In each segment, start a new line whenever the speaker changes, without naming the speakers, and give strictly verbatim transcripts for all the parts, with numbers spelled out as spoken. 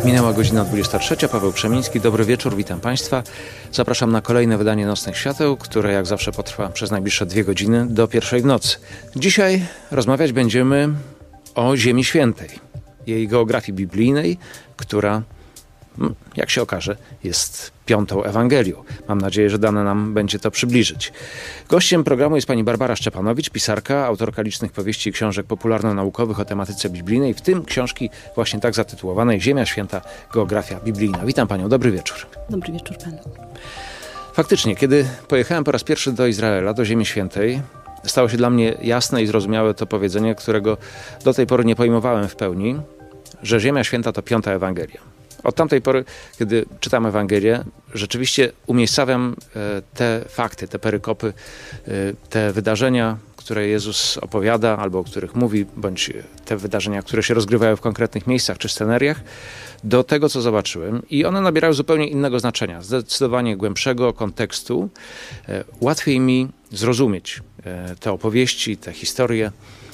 Minęła godzina dwudziesta trzecia. Paweł Przemiński. Dobry wieczór, witam Państwa. Zapraszam na kolejne wydanie Nocnych Świateł, które jak zawsze potrwa przez najbliższe dwie godziny do pierwszej w nocy. Dzisiaj rozmawiać będziemy o Ziemi Świętej, jej geografii biblijnej, która, jak się okaże, jest piątą Ewangelią. Mam nadzieję, że dane nam będzie to przybliżyć. Gościem programu jest pani Barbara Szczepanowicz, pisarka, autorka licznych powieści i książek popularno-naukowych o tematyce biblijnej, w tym książki właśnie tak zatytułowanej Ziemia Święta, geografia biblijna. Witam panią, dobry wieczór.
Dobry wieczór panu.
Faktycznie, kiedy pojechałem po raz pierwszy do Izraela, do Ziemi Świętej, stało się dla mnie jasne i zrozumiałe to powiedzenie, którego do tej pory nie pojmowałem w pełni, że Ziemia Święta to piąta Ewangelia. Od tamtej pory, kiedy czytam Ewangelię, rzeczywiście umiejscawiam te fakty, te perykopy, te wydarzenia, które Jezus opowiada albo o których mówi, bądź te wydarzenia, które się rozgrywają w konkretnych miejscach czy scenariach, do tego, co zobaczyłem. I one nabierają zupełnie innego znaczenia, zdecydowanie głębszego kontekstu. Łatwiej mi zrozumieć te opowieści, te historie,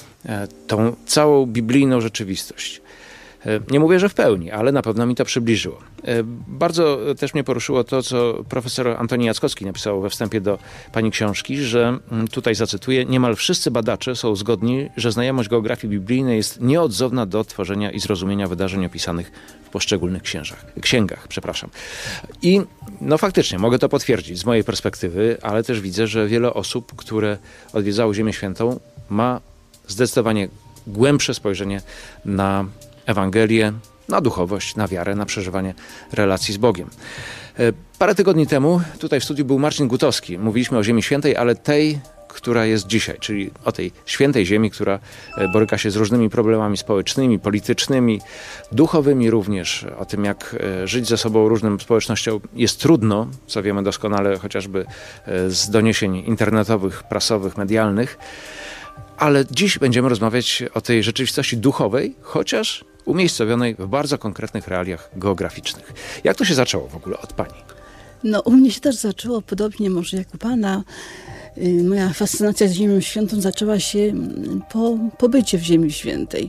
tą całą biblijną rzeczywistość. Nie mówię, że w pełni, ale na pewno mi to przybliżyło. Bardzo też mnie poruszyło to, co profesor Antoni Jackowski napisał we wstępie do pani książki, że, tutaj zacytuję, niemal wszyscy badacze są zgodni, że znajomość geografii biblijnej jest nieodzowna do tworzenia i zrozumienia wydarzeń opisanych w poszczególnych księżach, księgach. Przepraszam. I no faktycznie, mogę to potwierdzić z mojej perspektywy, ale też widzę, że wiele osób, które odwiedzało Ziemię Świętą, ma zdecydowanie głębsze spojrzenie na Ewangelię, na duchowość, na wiarę, na przeżywanie relacji z Bogiem. Parę tygodni temu tutaj w studiu był Marcin Gutowski. Mówiliśmy o Ziemi Świętej, ale tej, która jest dzisiaj, czyli o tej świętej ziemi, która boryka się z różnymi problemami społecznymi, politycznymi, duchowymi również. O tym, jak żyć ze sobą różnym społecznościom jest trudno, co wiemy doskonale chociażby z doniesień internetowych, prasowych, medialnych. Ale dziś będziemy rozmawiać o tej rzeczywistości duchowej, chociaż umiejscowionej w bardzo konkretnych realiach geograficznych. Jak to się zaczęło w ogóle od pani?
No u mnie się też zaczęło, podobnie może jak u pana. Moja fascynacja z Ziemią Świętą zaczęła się po pobycie w Ziemi Świętej.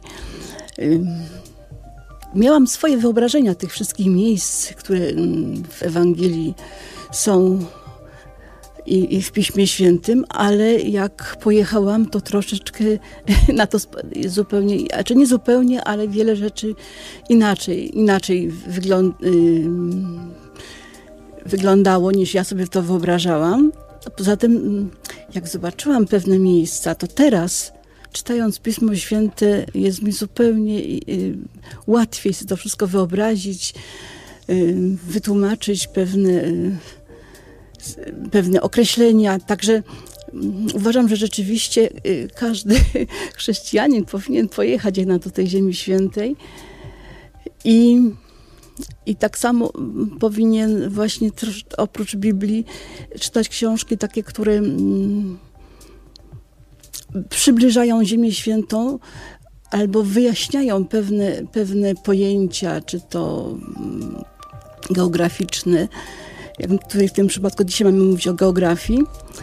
Miałam swoje wyobrażenia tych wszystkich miejsc, które w Ewangelii są I, i w Piśmie Świętym, ale jak pojechałam, to troszeczkę na to zupełnie, znaczy nie zupełnie, ale wiele rzeczy inaczej, inaczej wygląd, yy, wyglądało, niż ja sobie to wyobrażałam. Poza tym, jak zobaczyłam pewne miejsca, to teraz, czytając Pismo Święte, jest mi zupełnie yy, łatwiej sobie to wszystko wyobrazić, yy, wytłumaczyć pewne yy, pewne określenia, także uważam, że rzeczywiście każdy chrześcijanin powinien pojechać jednak do tej Ziemi Świętej i, i tak samo powinien właśnie oprócz Biblii czytać książki takie, które mm, przybliżają Ziemię Świętą albo wyjaśniają pewne, pewne pojęcia, czy to mm, geograficzne. Jak tutaj w tym przypadku dzisiaj mamy mówić o geografii.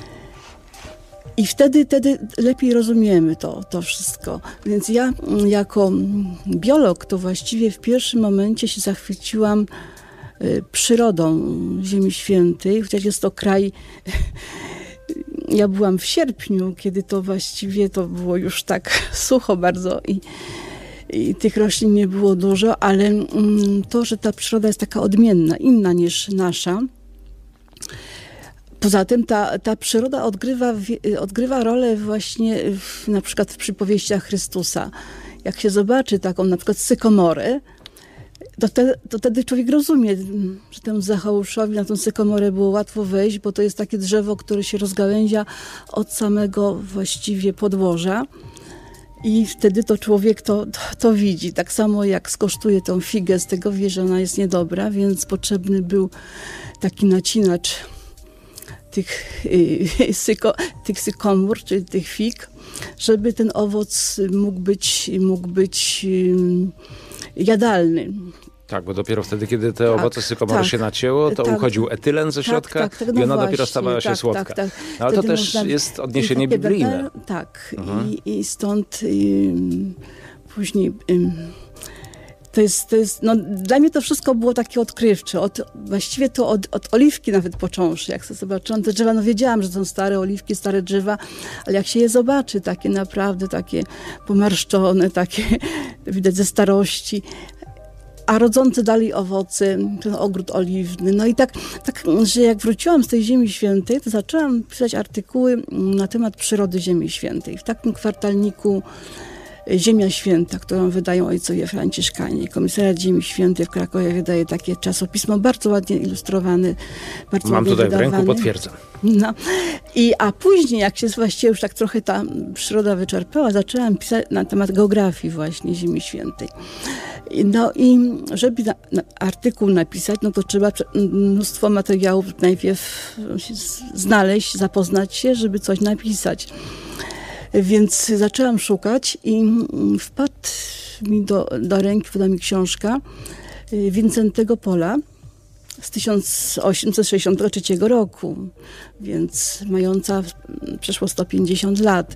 I wtedy, wtedy lepiej rozumiemy to, to wszystko. Więc ja jako biolog to właściwie w pierwszym momencie się zachwyciłam przyrodą Ziemi Świętej, chociaż jest to kraj... Ja byłam w sierpniu, kiedy to właściwie to było już tak sucho bardzo i I tych roślin nie było dużo, ale to, że ta przyroda jest taka odmienna, inna niż nasza. Poza tym ta, ta przyroda odgrywa, odgrywa rolę właśnie w, na przykład w przypowieściach Chrystusa. Jak się zobaczy taką na przykład sykomorę, to, te, to wtedy człowiek rozumie, że temu Zacheuszowi na tą sykomorę było łatwo wejść, bo to jest takie drzewo, które się rozgałęzia od samego właściwie podłoża. I wtedy to człowiek to, to, to widzi. Tak samo jak skosztuje tą figę, z tego wie, że ona jest niedobra, więc potrzebny był taki nacinacz tych, yy, syko, tych sykomór, czyli tych fig, żeby ten owoc mógł być, mógł być yy, jadalny.
Tak, bo dopiero wtedy, kiedy te tak, owoce sykomory tak, się nacięło, to tak, uchodził etylen ze środka tak, tak, no i ona właśnie, dopiero stawała się tak, słodka. Tak, tak. No, ale wtedy to też jest odniesienie biblijne.
Tak, mhm. I, i stąd y, później y, To jest, to jest, no, dla mnie to wszystko było takie odkrywcze. Od, właściwie to od, od oliwki nawet począwszy. Jak sobie zobaczyłam te drzewa, no wiedziałam, że są stare oliwki, stare drzewa, ale jak się je zobaczy, takie naprawdę takie pomarszczone, takie widać ze starości, a rodzące dalej owoce, ten ogród oliwny. No i tak, tak, że jak wróciłam z tej Ziemi Świętej, to zaczęłam pisać artykuły na temat przyrody Ziemi Świętej. W takim kwartalniku Ziemia Święta, którą wydają ojcowie franciszkanie. Komisariat Ziemi Świętej w Krakowie wydaje takie czasopismo, bardzo ładnie ilustrowane, bardzo
Mam
ładnie
tutaj
wydawane.
w ręku, potwierdzam.
No. I, a później, jak się właściwie już tak trochę ta przyroda wyczerpała, zaczęłam pisać na temat geografii właśnie Ziemi Świętej. No i żeby na, na artykuł napisać, no to trzeba mnóstwo materiałów najpierw znaleźć, zapoznać się, żeby coś napisać. Więc zaczęłam szukać i wpadł mi do, do ręki, wpadła mi książka Wincentego Pola z tysiąc osiemset sześćdziesiątego trzeciego roku, więc mająca przeszło sto pięćdziesiąt lat.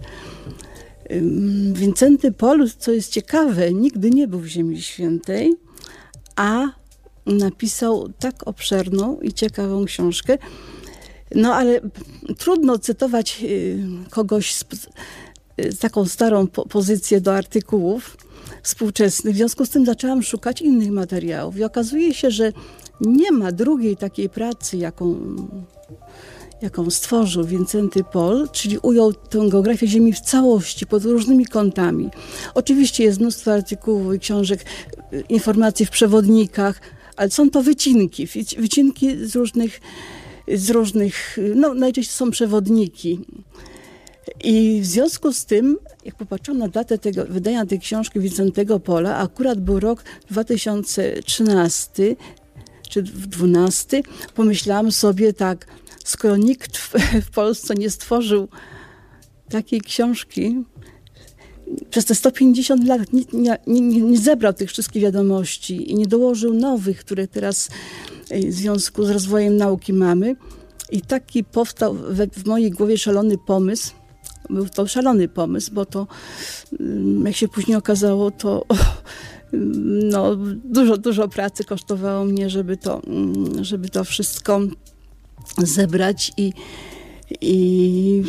Wincenty Pol, co jest ciekawe, nigdy nie był w Ziemi Świętej, a napisał tak obszerną i ciekawą książkę. No ale trudno cytować kogoś z, z taką starą po, pozycję do artykułów współczesnych. W związku z tym zaczęłam szukać innych materiałów i okazuje się, że nie ma drugiej takiej pracy, jaką, jaką stworzył Wincenty Pol, czyli ujął tę geografię Ziemi w całości, pod różnymi kątami. Oczywiście jest mnóstwo artykułów i książek, informacji w przewodnikach, ale są to wycinki, wycinki z różnych z różnych, no najczęściej są przewodniki. I w związku z tym, jak popatrzyłam na datę tego wydania tej książki Wincentego Pola, akurat był rok dwa tysiące trzynasty czy dwunasty, pomyślałam sobie tak, skoro nikt w, w Polsce nie stworzył takiej książki, przez te sto pięćdziesiąt lat nie, nie, nie, nie zebrał tych wszystkich wiadomości i nie dołożył nowych, które teraz w związku z rozwojem nauki mamy. I taki powstał we, w mojej głowie szalony pomysł. Był to szalony pomysł, bo to, jak się później okazało, to no, dużo, dużo pracy kosztowało mnie, żeby to, żeby to wszystko zebrać i, i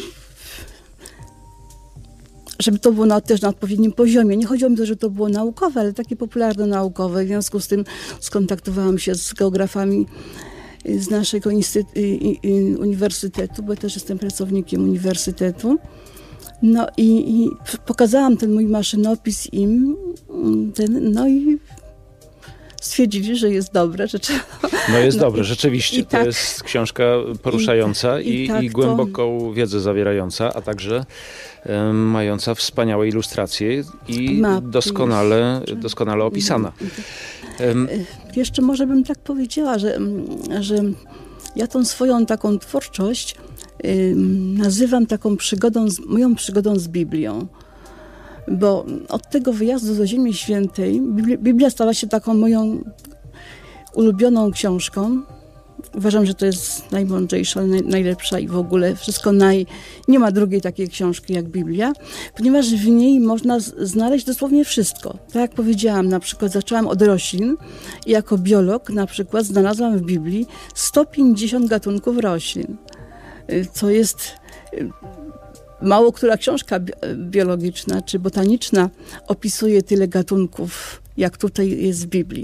żeby to było na, też na odpowiednim poziomie. Nie chodziło mi o to, że to było naukowe, ale takie popularno-naukowe. W związku z tym skontaktowałam się z geografami z naszego instytu- uniwersytetu, bo też jestem pracownikiem uniwersytetu. No i, i pokazałam ten mój maszynopis im, ten, no i stwierdzili, że jest dobre, że trzeba...
No jest
no
dobre,
i,
rzeczywiście.
i
to
tak,
jest książka poruszająca i, i,
i tak
i głęboką to... wiedzę zawierająca, a także um, mająca wspaniałe ilustracje i
Mapy
doskonale, doskonale opisana. Um,
Jeszcze może bym tak powiedziała, że, że ja tą swoją taką twórczość y, nazywam taką przygodą, z, moją przygodą z Biblią. Bo od tego wyjazdu do Ziemi Świętej Biblia, Biblia stała się taką moją ulubioną książką. Uważam, że to jest najmądrzejsza, naj, najlepsza i w ogóle wszystko naj... Nie ma drugiej takiej książki jak Biblia, ponieważ w niej można z, znaleźć dosłownie wszystko. Tak jak powiedziałam, na przykład zaczęłam od roślin i jako biolog na przykład znalazłam w Biblii sto pięćdziesiąt gatunków roślin, co jest... Mało która książka biologiczna czy botaniczna opisuje tyle gatunków, jak tutaj jest w Biblii.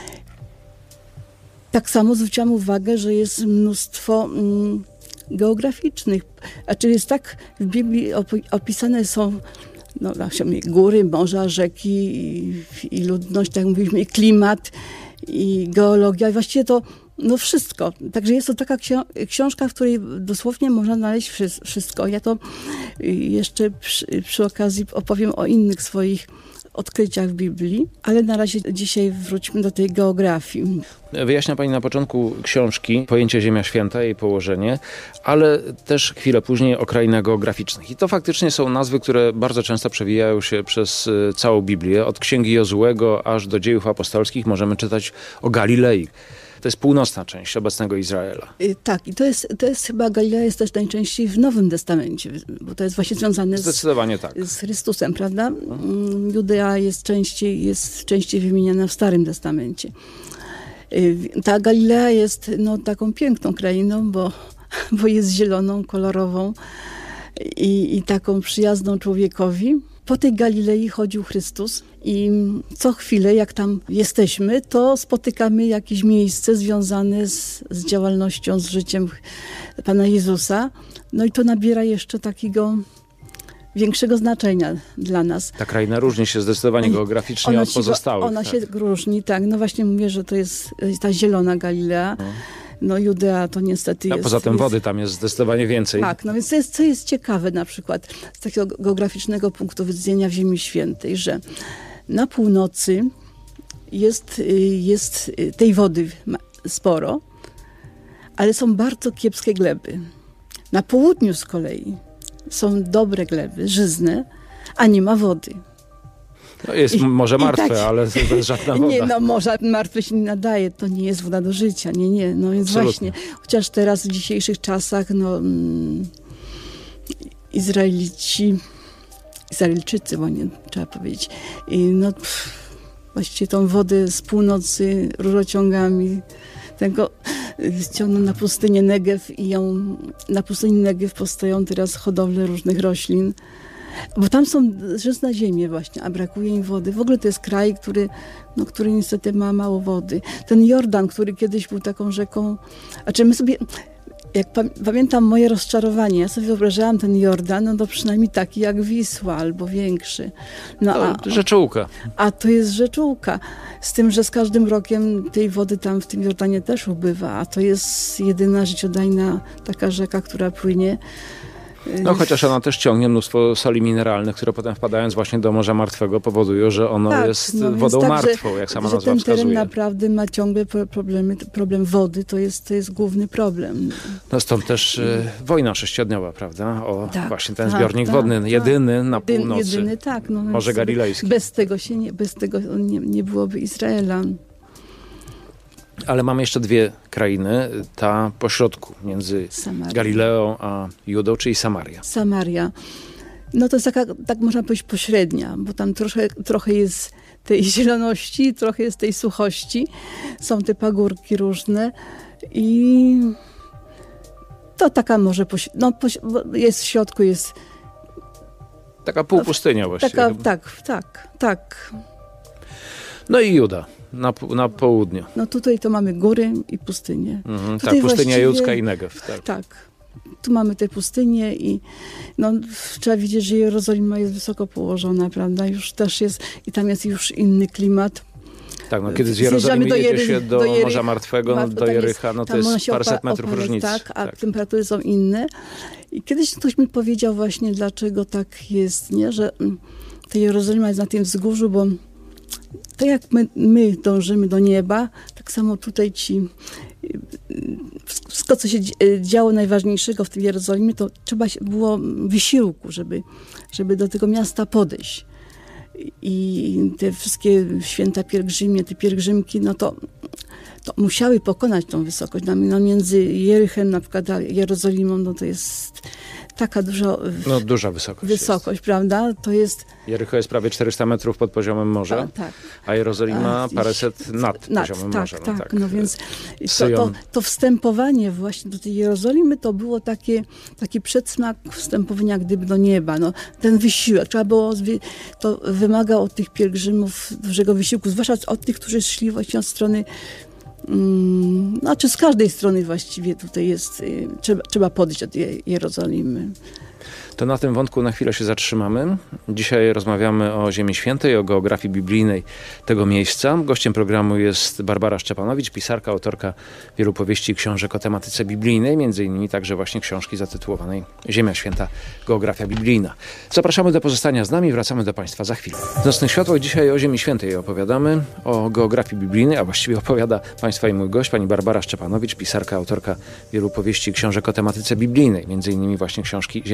Tak samo zwróciłam uwagę, że jest mnóstwo mm, geograficznych. Znaczy jest tak, w Biblii opisane są no, góry, morza, rzeki i, i ludność, tak jak mówiliśmy, i klimat, i geologia. I właściwie to no wszystko. Także jest to taka ksi- książka, w której dosłownie można znaleźć wszystko. Ja to jeszcze przy, przy okazji opowiem o innych swoich odkryciach w Biblii, ale na razie dzisiaj wróćmy do tej geografii.
Wyjaśnia Pani na początku książki pojęcie Ziemia Święta, jej położenie, ale też chwilę później o krainach geograficznych. I to faktycznie są nazwy, które bardzo często przewijają się przez całą Biblię. Od Księgi Jozułego aż do Dziejów Apostolskich możemy czytać o Galilei. To jest północna część obecnego Izraela.
Y, Tak, i to jest, to jest chyba, Galilea jest też najczęściej w Nowym Testamencie, bo to jest właśnie związane z,
Zdecydowanie tak.
z Chrystusem, prawda? Mm, Judea jest częściej, jest częściej wymieniana w Starym Testamencie. Y, Ta Galilea jest no, taką piękną krainą, bo, bo jest zieloną, kolorową i, i taką przyjazną człowiekowi. Po tej Galilei chodził Chrystus i co chwilę, jak tam jesteśmy, to spotykamy jakieś miejsce związane z, z działalnością, z życiem Pana Jezusa. No i to nabiera jeszcze takiego większego znaczenia dla nas.
Ta kraina różni się zdecydowanie geograficznie
Ona
od
się-
pozostałych.
Ona
tak.
się różni, tak. No właśnie mówię, że to jest ta zielona Galilea. No Judea to niestety
A
jest...
poza tym
jest,
wody tam jest zdecydowanie więcej.
Tak, no więc to jest, co jest ciekawe na przykład z takiego geograficznego punktu widzenia w Ziemi Świętej, że na północy jest, y, jest y, tej wody ma- sporo, ale są bardzo kiepskie gleby. Na południu z kolei są dobre gleby, żyzne, a nie ma wody.
No jest
I-
może
i
martwe,
tak-
ale to jest żadna woda.
Nie, no morza martwe się nie nadaje, to nie jest woda do życia, nie, nie, no więc
Absolutnie.
właśnie, chociaż teraz w dzisiejszych czasach, no mm, Izraelici, Izraelczycy, bo nie trzeba powiedzieć, i no pff, właściwie tą wodę z północy rurociągami, tego y, ściągną na pustynię Negew i ją, na pustyni Negew powstają teraz hodowle różnych roślin. Bo tam są żyzne ziemie właśnie, a brakuje im wody. W ogóle to jest kraj, który, no, który niestety ma mało wody. Ten Jordan, który kiedyś był taką rzeką... A czy my sobie... Jak pa, pamiętam moje rozczarowanie, ja sobie wyobrażałam ten Jordan, no to przynajmniej taki jak Wisła albo większy. No, a,
To rzeczołka.
a to jest rzeczółka. Z tym, że z każdym rokiem tej wody tam w tym Jordanie też ubywa, a to jest jedyna życiodajna taka rzeka, która płynie.
No chociaż ona też ciągnie mnóstwo soli mineralnych, które potem wpadając właśnie do Morza Martwego powodują, że ono
Tak,
jest
no więc
wodą
tak,
martwą,
że,
jak sama
że
nazwa
ten teren
wskazuje.
naprawdę ma ciągle pro- problemy, problem wody, to jest, to jest główny problem.
No stąd też e, wojna sześciodniowa, prawda? O
Tak,
właśnie ten
tak,
zbiornik
tak,
wodny,
tak.
jedyny na
Jedyn-
północy.
Jedyny, tak. No,
Morze
więc
Galilejskie.
Bez tego, się nie, bez tego nie, nie byłoby Izraela.
Ale mamy jeszcze dwie krainy, ta pośrodku między
Samaria.
Galileą a Judą, czyli Samaria.
Samaria. No to jest taka, tak można powiedzieć, pośrednia, bo tam trochę, trochę jest tej zieloności, trochę jest tej suchości. Są te pagórki różne i to taka może, poś- no, poś- bo jest w środku, jest
Taka półpustynia właściwie.
taka, tak, tak, tak.
No i Juda na, p- na południu.
No tutaj to mamy góry i pustynię.
Mhm,
Tutaj
tak, pustynia
właściwie-
judzka i Negew. Tak.
Tak. Tu mamy te pustynie i no, w- trzeba widzieć, że Jerozolima jest wysoko położona, prawda? Już też jest, i tam jest już inny klimat.
Tak, no kiedy z
Zjeżdżamy
Jerozolimy
do
jedzie
Jery-
się do,
do Jery-
Morza Martwego, no,
Martwe,
do
tam jest-
Jericha, no to
tam można
jest
się
paręset
opa-
metrów
opalać,
różnicy.
Tak, a
Tak.
temperatury są inne. I kiedyś ktoś mi powiedział właśnie, dlaczego tak jest, nie? Że mm, ta Jerozolima jest na tym wzgórzu, bo tak jak my, my dążymy do nieba, tak samo tutaj ci y, y, wszystko, co się dzi- y, działo najważniejszego w tym Jerozolimie, to trzeba się, było wysiłku, żeby, żeby do tego miasta podejść. I te wszystkie święta pielgrzymie, te pielgrzymki, no to, to musiały pokonać tą wysokość. No, no między Jerychem na przykład a Jerozolimą, no to jest taka duża w-
No duża wysokość
wysokość, prawda? To jest...
jest. Jericho jest prawie czterysta metrów pod poziomem morza,
Tak, tak.
a Jerozolima
A,
paręset nad,
nad,
poziomem
tak,
morza.
tak, no więc to, to,
Syjon.
to wstępowanie właśnie do tej Jerozolimy to było takie, taki przedsmak wstępowania gdyby do nieba. No, ten wysiłek, trzeba było, zwie- to wymagał od tych pielgrzymów dużego wysiłku, zwłaszcza od tych, którzy szli właśnie od strony, mm, znaczy z każdej strony właściwie tutaj jest, y, trzeba, trzeba podejść od Je- Jerozolimy.
To na tym wątku na chwilę się zatrzymamy. Dzisiaj rozmawiamy o Ziemi Świętej, o geografii biblijnej tego miejsca. Gościem programu jest Barbara Szczepanowicz, pisarka, autorka wielu powieści i książek o tematyce biblijnej, między innymi także właśnie książki zatytułowanej Ziemia Święta, geografia biblijna. Zapraszamy do pozostania z nami, wracamy do Państwa za chwilę. W Nocnych Światłach dzisiaj o Ziemi Świętej opowiadamy, o geografii biblijnej, a właściwie opowiada Państwa i mój gość, pani Barbara Szczepanowicz, pisarka, autorka wielu powieści i książek o tematyce biblijnej, między innymi właśnie książki Ziemia Święta,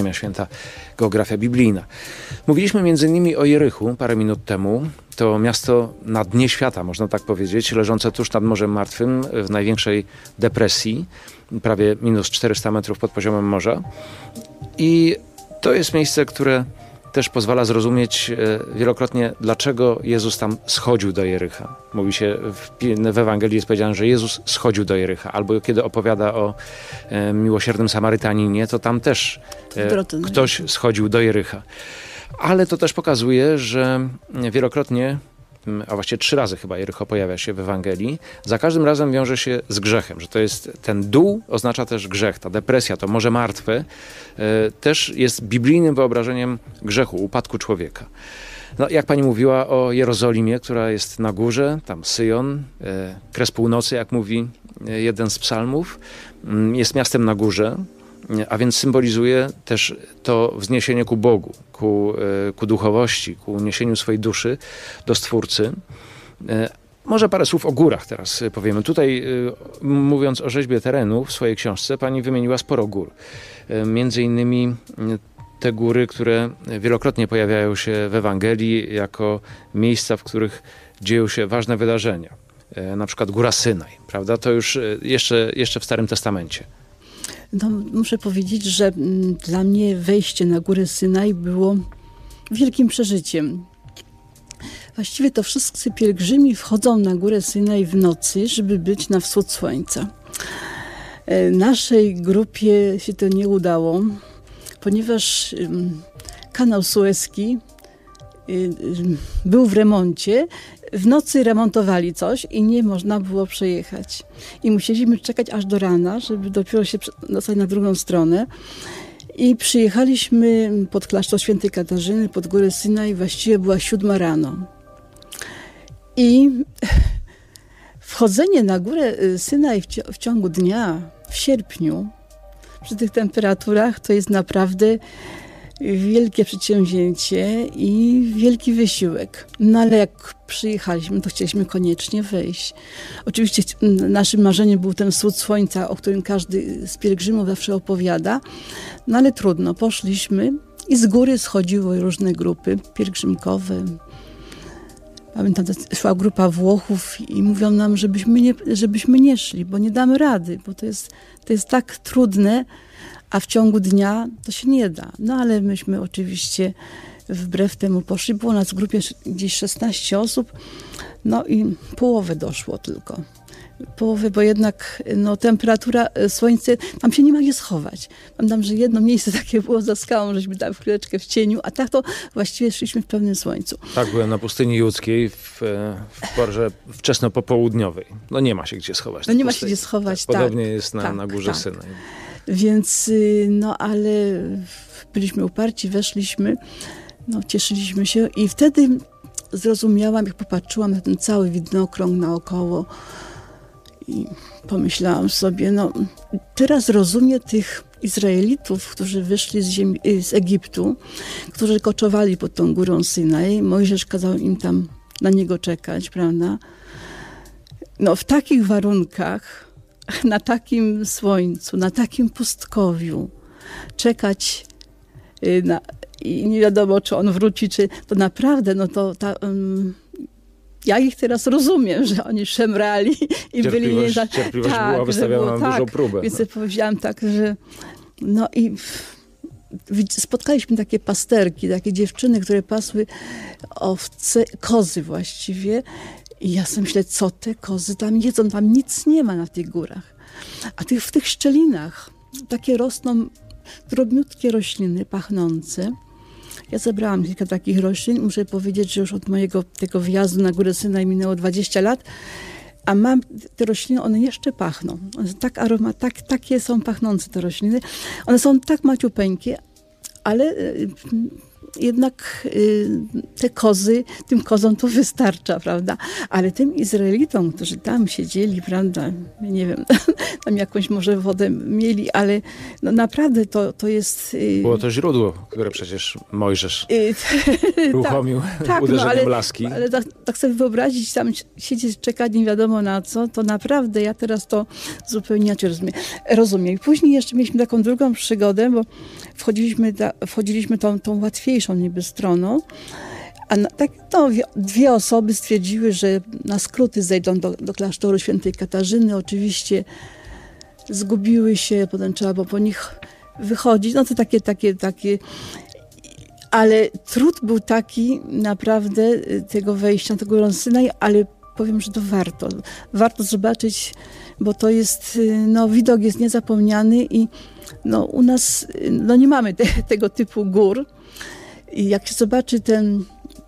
geografia biblijna. Mówiliśmy między innymi o Jerichu parę minut temu. To miasto na dnie świata, można tak powiedzieć, leżące tuż nad Morzem Martwym, w największej depresji, prawie minus czterysta metrów pod poziomem morza. I to jest miejsce, które też pozwala zrozumieć wielokrotnie, dlaczego Jezus tam schodził do Jericha. Mówi się, w, w Ewangelii jest powiedziane, że Jezus schodził do Jericha. Albo kiedy opowiada o e, miłosiernym Samarytaninie, to tam też e, ktoś schodził do Jericha. Ale to też pokazuje, że wielokrotnie, a właściwie trzy razy chyba Jericho pojawia się w Ewangelii, za każdym razem wiąże się z grzechem, że to jest ten dół, oznacza też grzech, ta depresja, to Morze Martwe e, też jest biblijnym wyobrażeniem grzechu, upadku człowieka. No, jak pani mówiła o Jerozolimie, która jest na górze, tam Syjon, e, kres północy, jak mówi jeden z psalmów, jest miastem na górze, a więc symbolizuje też to wzniesienie ku Bogu, ku, ku duchowości, ku niesieniu swojej duszy do Stwórcy. Może parę słów o górach teraz powiemy. Tutaj, mówiąc o rzeźbie terenu w swojej książce, pani wymieniła sporo gór. Między innymi te góry, które wielokrotnie pojawiają się w Ewangelii jako miejsca, w których dzieją się ważne wydarzenia. Na przykład góra Synaj, prawda? To już jeszcze, jeszcze w Starym Testamencie.
No, muszę powiedzieć, że m, dla mnie wejście na górę Synaj było wielkim przeżyciem. Właściwie to wszyscy pielgrzymi wchodzą na górę Synaj w nocy, żeby być na wschód słońca. E, naszej grupie się to nie udało, ponieważ m, kanał Sueski y, y, był w remoncie. W nocy remontowali coś i nie można było przejechać. I musieliśmy czekać aż do rana, żeby dopiero się dostać na drugą stronę. I przyjechaliśmy pod klasztor Świętej Katarzyny, pod górę Synaj, właściwie była siódma rano. I wchodzenie na górę Synaj w, w ciągu dnia, w sierpniu, przy tych temperaturach, to jest naprawdę wielkie przedsięwzięcie i wielki wysiłek. No ale jak przyjechaliśmy, to chcieliśmy koniecznie wejść. Oczywiście naszym marzeniem był ten wschód słońca, o którym każdy z pielgrzymów zawsze opowiada. No ale trudno, poszliśmy i z góry schodziły różne grupy pielgrzymkowe. Pamiętam, szła grupa Włochów i mówią nam, żebyśmy nie, żebyśmy nie szli, bo nie damy rady, bo to jest, to jest tak trudne, a w ciągu dnia to się nie da. No ale myśmy oczywiście wbrew temu poszli. Było nas w grupie gdzieś szesnaście osób, no i połowę doszło tylko. Połowę, bo jednak no, temperatura, słońce, tam się nie ma gdzie schować. Pamiętam, że jedno miejsce takie było za skałą, żeśmy dali chwileczkę w cieniu, a tak to właściwie szliśmy w pełnym słońcu.
Tak, byłem na pustyni judzkiej w, w porze wczesnopopołudniowej. No nie ma się gdzie schować.
No nie ma się gdzie schować, tak.
Podobnie jest na,
tak,
na górze
tak.
Synaj.
Więc, no ale byliśmy uparci, weszliśmy, no cieszyliśmy się i wtedy zrozumiałam, jak popatrzyłam na ten cały widnokrąg naokoło i pomyślałam sobie, no teraz rozumiem tych Izraelitów, którzy wyszli z, ziemi, z Egiptu, którzy koczowali pod tą górą Synaj. Mojżesz kazał im tam na niego czekać, prawda? No w takich warunkach, na takim słońcu, na takim pustkowiu, czekać na, i nie wiadomo, czy on wróci, czy to naprawdę, no to ta, um, ja ich teraz rozumiem, że oni szemrali i byli... Nie za,
cierpliwość
tak,
była wystawiona na
tak,
dużą próbę.
Więc
no.
powiedziałam tak, że no i spotkaliśmy takie pasterki, takie dziewczyny, które pasły owce, kozy właściwie. I ja sobie myślę, co te kozy tam jedzą? Tam nic nie ma na tych górach. A tych, w tych szczelinach takie rosną drobniutkie rośliny pachnące. Ja zebrałam kilka takich roślin. Muszę powiedzieć, że już od mojego tego wyjazdu na górę Synaj minęło dwadzieścia lat. A mam te rośliny, one jeszcze pachną. One są tak aromat, tak, takie są pachnące te rośliny. One są tak maciupeńkie, ale jednak y, te kozy, tym kozom to wystarcza, prawda? Ale tym Izraelitom, którzy tam siedzieli, prawda, nie wiem, tam jakąś może wodę mieli, ale no naprawdę to, to jest... Y,
Było to źródło, które przecież Mojżesz
y,
uruchomił
tak, tak,
uderzeniem
no, ale,
laski.
Ale tak, tak sobie wyobrazić, tam siedzieć, czekać nie wiadomo na co, to naprawdę ja teraz to zupełnie inaczej rozumiem. rozumiem. I później jeszcze mieliśmy taką drugą przygodę, bo wchodziliśmy, da, wchodziliśmy tą, tą łatwiejszą niby stroną, a na, tak, no, dwie osoby stwierdziły, że na skróty zejdą do, do klasztoru świętej Katarzyny. Oczywiście zgubiły się, potem trzeba było po nich wychodzić. No to takie, takie, takie... Ale trud był taki naprawdę tego wejścia na tego Górę Synaj, ale powiem, że to warto. Warto zobaczyć, bo to jest, no widok jest niezapomniany i no u nas no nie mamy te, tego typu gór. I jak się zobaczy ten...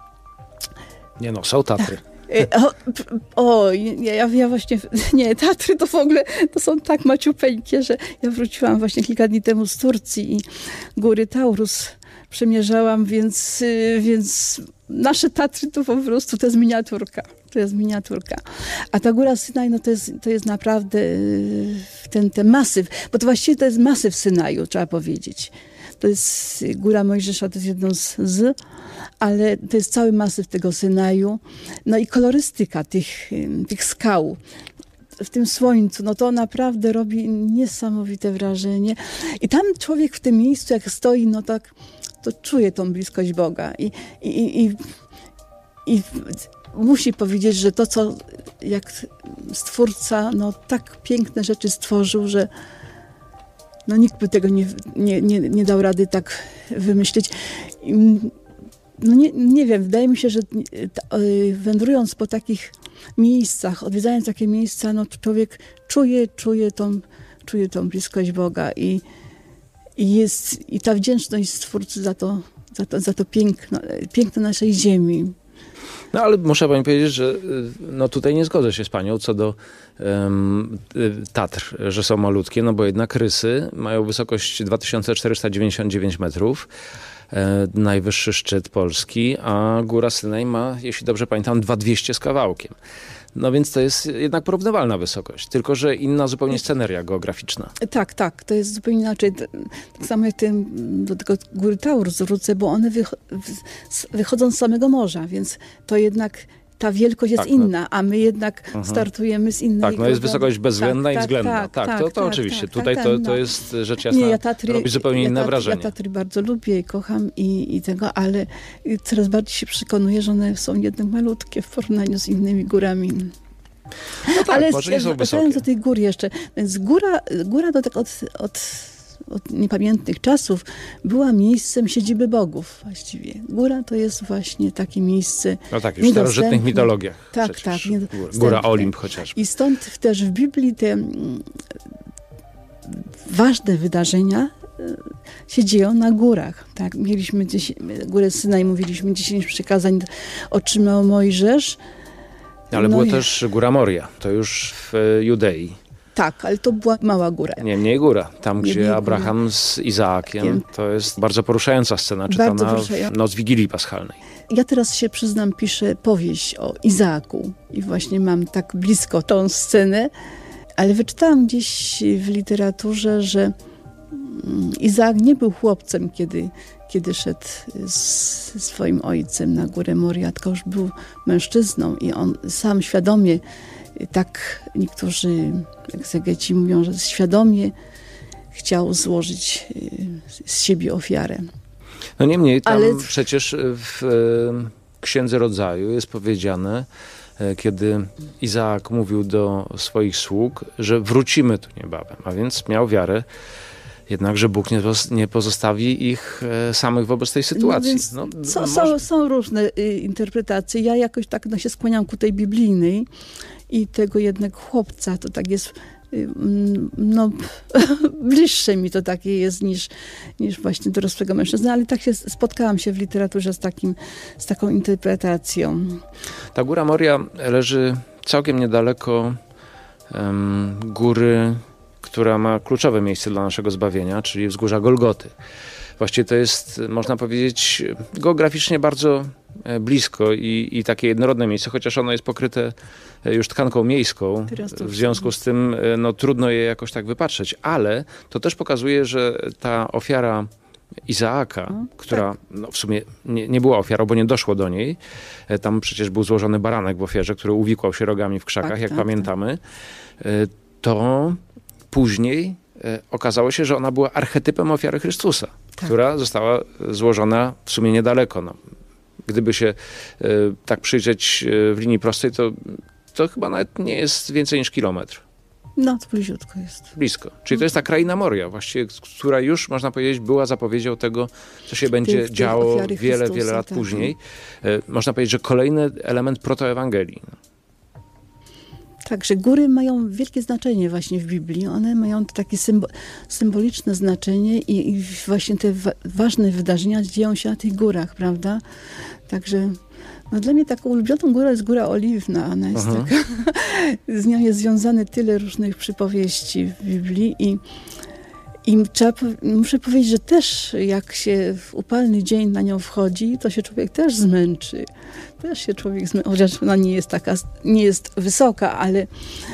Nie no, są Tatry.
O, o ja, ja właśnie, nie, Tatry to w ogóle, to są tak maciupeńkie, że ja wróciłam właśnie kilka dni temu z Turcji i góry Taurus przemierzałam, więc, więc nasze Tatry to po prostu to jest miniaturka. To jest miniaturka. A ta góra Synaj, no to jest, to jest naprawdę ten, ten masyw, bo to właściwie to jest masyw Synaju, trzeba powiedzieć. To jest góra Mojżesza, to jest jedno z, z, ale to jest cały masyw tego Synaju. No i kolorystyka tych, tych skał w tym słońcu, no to naprawdę robi niesamowite wrażenie. I tam człowiek w tym miejscu, jak stoi, no tak, to czuje tą bliskość Boga. I, i, i, i, i musi powiedzieć, że to, co jak Stwórca, no tak piękne rzeczy stworzył, że no nikt by tego nie, nie, nie, nie dał rady tak wymyślić. No nie, nie wiem, wydaje mi się, że wędrując po takich miejscach, odwiedzając takie miejsca, no człowiek czuje, czuje tą, czuje tą bliskość Boga i, i jest i ta wdzięczność Stwórcy za to, za to, za to piękno, piękno naszej ziemi.
No ale muszę pani powiedzieć, że no tutaj nie zgodzę się z panią co do um, Tatr, że są malutkie, no bo jednak Rysy mają wysokość dwa tysiące czterysta dziewięćdziesiąt dziewięć metrów, e, najwyższy szczyt Polski, a góra Synaj ma, jeśli dobrze pamiętam, dwa tysiące dwieście z kawałkiem. No więc to jest jednak porównywalna wysokość, tylko że inna zupełnie sceneria geograficzna.
Tak, tak, to jest zupełnie inaczej. Tak samo jak tym, do tego góry Taurus zwrócę, bo one wycho wychodzą z samego morza, więc to jednak ta wielkość jest
tak, no.
inna, a my jednak mhm. startujemy z innej...
Tak, no jest wysokość bezwzględna
tak,
i względna. Tak, tak, tak to, to tak, oczywiście. Tak, Tutaj tak, to, to jest rzecz jasna,
nie, ja Tatry,
robi zupełnie
ja
inne
Tatry,
wrażenie.
Ja Tatry bardzo lubię i kocham i, i tego, ale coraz bardziej się przekonuję, że one są jednak malutkie w porównaniu z innymi górami.
No tak,
ale
może nie są wysokie.
do tej góry jeszcze. Więc góra, góra do tak od, od, od niepamiętnych czasów była miejscem siedziby bogów właściwie. Góra to jest właśnie takie miejsce
No tak, już w starożytnych mitologiach.
Tak, tak.
Góra Olimp chociażby.
I stąd też w Biblii te mm, ważne wydarzenia się dzieją na górach. Tak, mieliśmy dziesię- górę Synaj, mówiliśmy, dziesięć przykazań otrzymał Mojżesz.
Ale
no
była
i...
też góra Moria, to już w Judei.
Tak, ale to była mała góra.
Niemniej góra, tam gdzie
Niemniej
Abraham
góra.
z Izaakiem,
Wiem.
to jest bardzo poruszająca scena, czytana w noc Wigilii Paschalnej.
Ja teraz się przyznam, piszę powieść o Izaaku i właśnie mam tak blisko tą scenę, ale wyczytałam gdzieś w literaturze, że Izaak nie był chłopcem, kiedy, kiedy szedł z swoim ojcem na górę Moria, tylko już był mężczyzną i on sam świadomie, tak niektórzy egzegeci mówią, że świadomie chciał złożyć z siebie ofiarę.
No niemniej tam
Ale...
przecież w Księdze Rodzaju jest powiedziane, kiedy Izaak mówił do swoich sług, że wrócimy tu niebawem, a więc miał wiarę, jednak, że Bóg nie pozostawi ich samych wobec tej sytuacji.
No
no,
są,
może...
są, są różne y, interpretacje. Ja jakoś tak no, się skłaniam ku tej biblijnej i tego jednego chłopca, to tak jest y, no, bliższe mi to takie jest niż, niż właśnie dorosłego mężczyzny, ale tak się spotkałam się w literaturze z, takim, z taką interpretacją.
Ta góra Moria leży całkiem niedaleko um, góry, która ma kluczowe miejsce dla naszego zbawienia, czyli wzgórza Golgoty. Właściwie to jest, można powiedzieć, geograficznie bardzo blisko i, i takie jednorodne miejsce, chociaż ono jest pokryte już tkanką miejską. W związku z tym no, trudno je jakoś tak wypatrzeć, ale to też pokazuje, że ta ofiara Izaaka, no, która tak. no, w sumie nie, nie była ofiarą, bo nie doszło do niej. Tam przecież był złożony baranek w ofierze, który uwikłał się rogami w krzakach, tak, jak tak, pamiętamy. Tak. To później okazało się, że ona była archetypem ofiary Chrystusa, tak. która została złożona w sumie niedaleko. No, gdyby się y, tak przyjrzeć y, w linii prostej, to, to chyba nawet nie jest więcej niż kilometr.
No, to bliziutko jest.
Blisko. Czyli to jest ta kraina Moria, właściwie, która już, można powiedzieć, była zapowiedzią tego, co się będzie tych, działo tych wiele, Chrystusa, wiele lat tak. później. Y, można powiedzieć, że kolejny element protoewangelii.
Także góry mają wielkie znaczenie właśnie w Biblii. One mają takie symbo symboliczne znaczenie i, i właśnie te wa ważne wydarzenia dzieją się na tych górach, prawda? Także no dla mnie taką ulubioną górą jest Góra Oliwna. Ona jest
Aha.
taka, z nią jest związane tyle różnych przypowieści w Biblii i I trzeba, muszę powiedzieć, że też jak się w upalny dzień na nią wchodzi, to się człowiek też zmęczy. Też się człowiek zmęczy, chociaż ona nie jest taka, nie jest wysoka, ale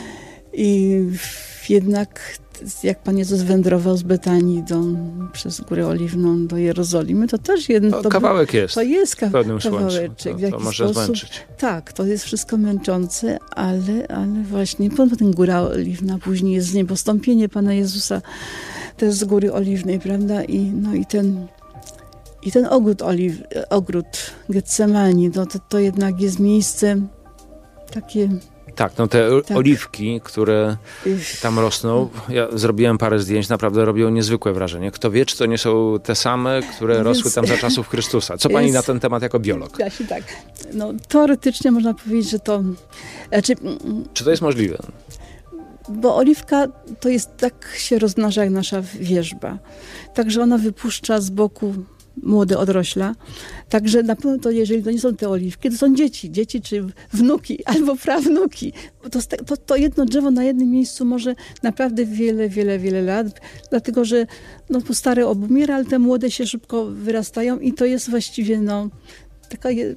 i jednak jak Pan Jezus wędrował z Betanii do, przez Górę Oliwną do Jerozolimy, to też jeden...
To
to
kawałek jest.
To jest ka kawałeczek.
To,
w jakiś
to może
sposób,
zmęczyć.
Tak, to jest wszystko męczące, ale, ale właśnie potem Góra Oliwna, później jest zniebostąpienie Pana Jezusa też z Góry Oliwnej, prawda? I, no i ten, i ten ogród, oliw, ogród Getsemani, no to, to jednak jest miejsce takie...
Tak, no te tak. oliwki, które tam rosną, ja zrobiłem parę zdjęć, naprawdę robią niezwykłe wrażenie. Kto wie, czy to nie są te same, które no rosły więc... tam za czasów Chrystusa. Co pani jest... na ten temat jako biolog?
Ja się tak, no teoretycznie można powiedzieć, że to... Znaczy...
Czy to jest możliwe?
Bo oliwka to jest, tak się rozmnaża jak nasza wierzba. Także ona wypuszcza z boku młode odrośla. Także na pewno to, jeżeli to nie są te oliwki, to są dzieci. Dzieci czy wnuki albo prawnuki. To, to, to jedno drzewo na jednym miejscu może naprawdę wiele, wiele, wiele lat. Dlatego, że no, to stare obumiera, ale te młode się szybko wyrastają i to jest właściwie no... Taka je...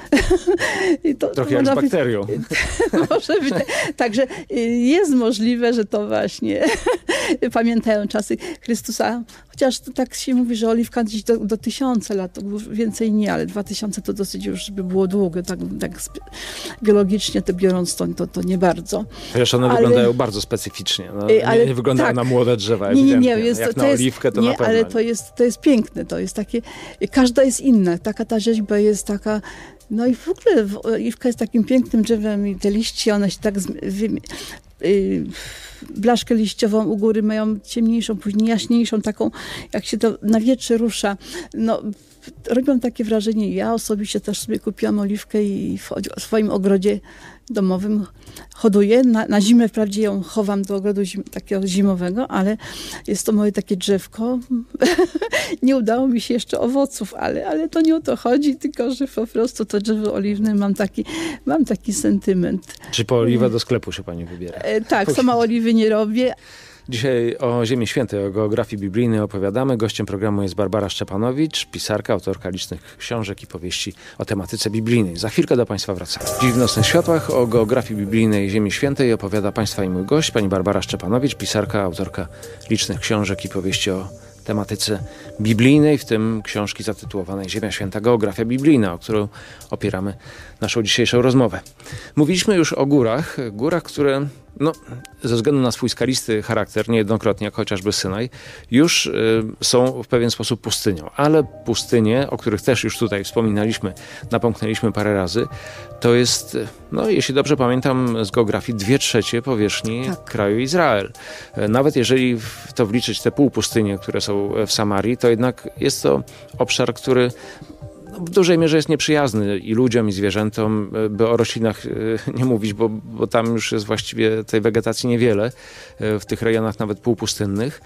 to,
Trochę jak z bakterią.
Być, może być. Także jest możliwe, że to właśnie pamiętają czasy Chrystusa. Chociaż to tak się mówi, że oliwka gdzieś do, do tysiąca lat, to więcej nie, ale dwa tysiące to dosyć już, żeby było długo. Tak, tak biologicznie to biorąc, to, to, to nie bardzo.
Chociaż one ale, wyglądają bardzo specyficznie. No, ale, nie, nie wyglądają tak, na młode drzewa.
Nie, nie, nie. Jest,
jak
to,
na
to
oliwkę, to
nie,
na pewno.
Ale to jest, to jest piękne. To jest takie, każda jest inna. Taka ta rzeźba jest taka... No i w ogóle oliwka jest takim pięknym drzewem i te liście, one się tak... Wy, yy, blaszkę liściową u góry mają ciemniejszą, później jaśniejszą, taką, jak się to na wietrze rusza. No, robią takie wrażenie. Ja osobiście też sobie kupiłam oliwkę i w, w swoim ogrodzie domowym hoduję. Na, na zimę wprawdzie ją chowam do ogrodu zim, takiego zimowego, ale jest to moje takie drzewko. Nie udało mi się jeszcze owoców, ale, ale to nie o to chodzi, tylko że po prostu to drzewo oliwne mam taki, mam taki sentyment.
Czy po oliwę do sklepu się pani wybiera?
E, tak, sama oliwy nie robię.
Dzisiaj o Ziemi Świętej, o geografii biblijnej opowiadamy. Gościem programu jest Barbara Szczepanowicz, pisarka, autorka licznych książek i powieści o tematyce biblijnej. Za chwilkę do Państwa wracamy. Dziś w Nocnych Światłach o geografii biblijnej Ziemi Świętej opowiada Państwa i mój gość, pani Barbara Szczepanowicz, pisarka, autorka licznych książek i powieści o tematyce biblijnej, w tym książki zatytułowanej Ziemia Święta, geografia biblijna, o którą opieramy naszą dzisiejszą rozmowę. Mówiliśmy już o górach, górach, które no, ze względu na swój skalisty charakter, niejednokrotnie jak chociażby Synaj, już y, są w pewien sposób pustynią. Ale pustynie, o których też już tutaj wspominaliśmy, napomknęliśmy parę razy, to jest, no jeśli dobrze pamiętam z geografii, dwie trzecie powierzchni tak. kraju Izrael. Nawet jeżeli w to wliczyć te półpustynie, które są w Samarii, to jednak jest to obszar, który w dużej mierze jest nieprzyjazny i ludziom, i zwierzętom, by o roślinach nie mówić, bo, bo tam już jest właściwie tej wegetacji niewiele, w tych rejonach nawet półpustynnych.